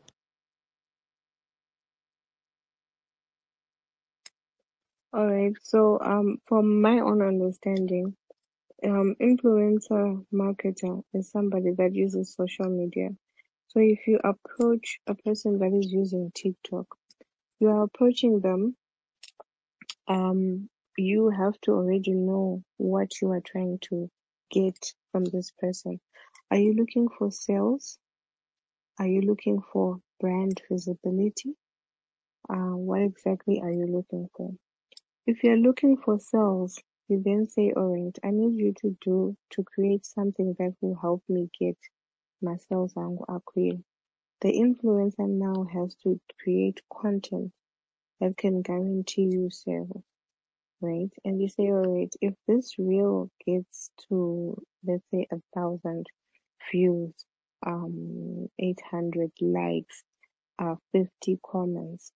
All right. So from my own understanding, influencer marketer is somebody that uses social media. So if you approach a person that is using TikTok, you are approaching them, you have to already know what you are trying to get from this person. Are you looking for sales? Are you looking for brand visibility? What exactly are you looking for? If you're looking for sales, you then say, all right, I need you to create something that will help me get my sales acquire. The influencer now has to create content that can guarantee you sales, right? And you say, all right, if this reel gets to, let's say, 1,000 views, 800 likes, 50 comments.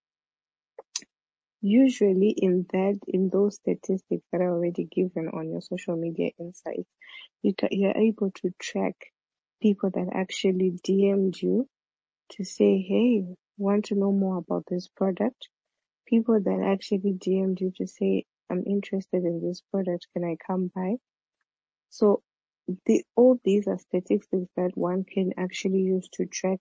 Usually in those statistics that are already given on your social media insights, you're able to track people that actually DM'd you to say, hey, want to know more about this product? People that actually DM'd you to say, I'm interested in this product, can I come by? So all these are statistics that one can actually use to track,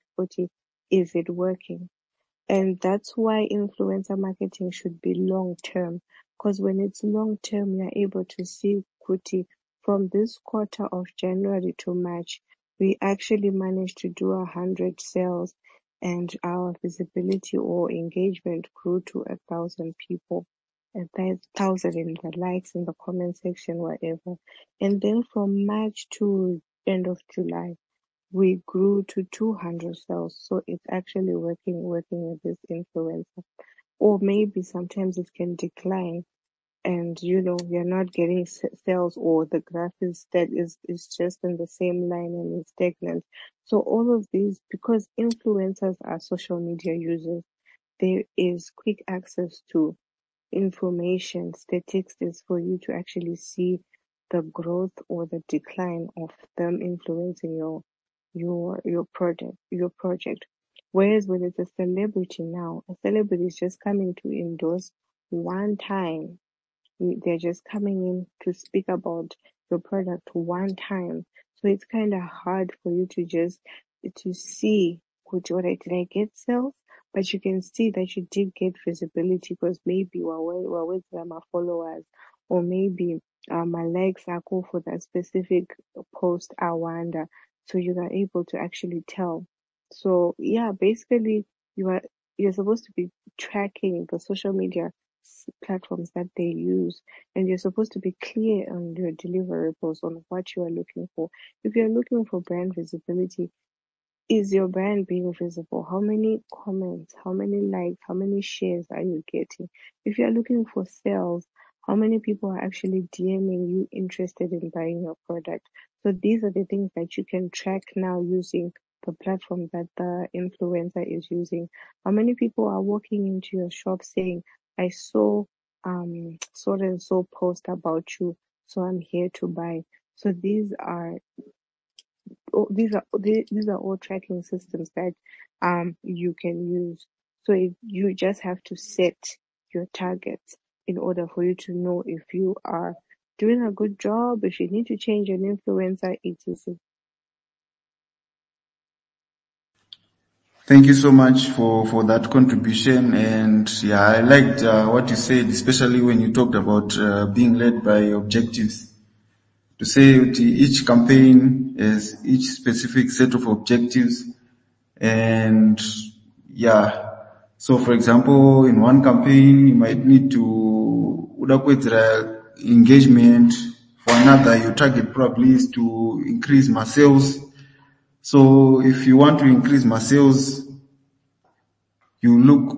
is it working? And that's why influencer marketing should be long term. Because when it's long term, you're able to see, Kuti, from this quarter of January to March, we actually managed to do 100 sales, and our visibility or engagement grew to 1,000 people. 1,000 in the likes, in the comment section, whatever. And then from March to end of July, we grew to 200 sales. So it's actually working with this influencer. Or maybe sometimes it can decline, and you're not getting sales, or the graph is just in the same line and it's stagnant. So all of these, because influencers are social media users, there is quick access to information, statistics, for you to actually see the growth or the decline of them influencing your project. Whereas when it's a celebrity now, a celebrity is just coming to endorse one time. They're just coming in to speak about your product one time. So it's kind of hard for you to see, did I get sales? But you can see that you did get visibility, because maybe we're with my followers, or maybe my likes are cool for that specific post I wonder. So you are able to actually tell. So yeah, basically you're supposed to be tracking the social media platforms that they use, and you're supposed to be clear on your deliverables, on what you are looking for. If you're looking for brand visibility, is your brand being visible? How many comments, how many likes, how many shares are you getting? If you're looking for sales, how many people are actually DMing you interested in buying your product? So these are the things that you can track now using the platform that the influencer is using. How many people are walking into your shop saying, I saw so and so post about you, so I'm here to buy. So these are all tracking systems that you can use. So you just have to set your targets in order for you to know if you are doing a good job, if you need to change an influencer, etc. Thank you so much for that contribution. And yeah, I liked what you said, especially when you talked about being led by objectives. To say that each campaign has each specific set of objectives, and yeah. So for example, in one campaign, you might need to engagement. For another, your target probably is to increase my sales. So if you want to increase my sales, you look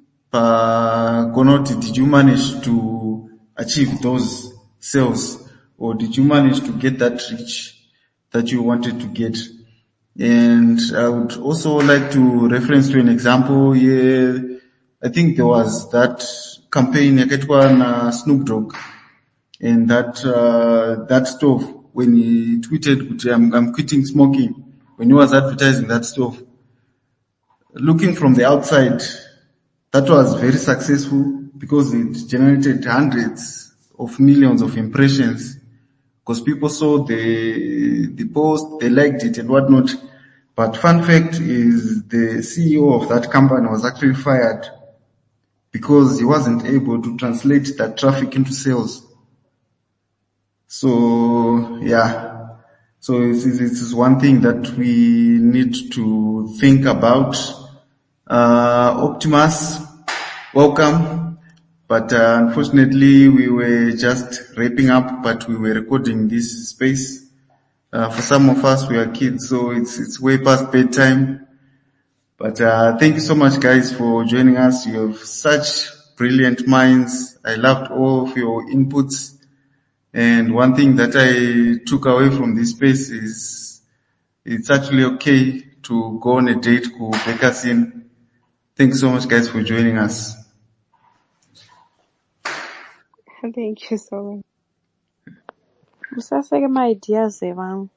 did you manage to achieve those sales, or did you manage to get that reach that you wanted to get? And I would also like to reference to an example here. I think there was that campaign yaketwa na Snoop Dogg, and that stove, when he tweeted, I'm quitting smoking, when he was advertising that stove, looking from the outside, that was very successful because it generated hundreds of millions of impressions, because people saw the post, they liked it and whatnot. But fun fact is, the CEO of that company was actually fired because he wasn't able to translate that traffic into sales. So yeah, so it is one thing that we need to think about. Optimus, welcome. But unfortunately, we were just wrapping up, but we were recording this space. For some of us, we are kids, so it's way past bedtime. But thank you so much, guys, for joining us. You have such brilliant minds. I loved all of your inputs. And one thing that I took away from this space is it's actually okay to go on a date, go back us in. Thanks so much, guys, for joining us. Thank you so much. Musaseke my ideas, Evan.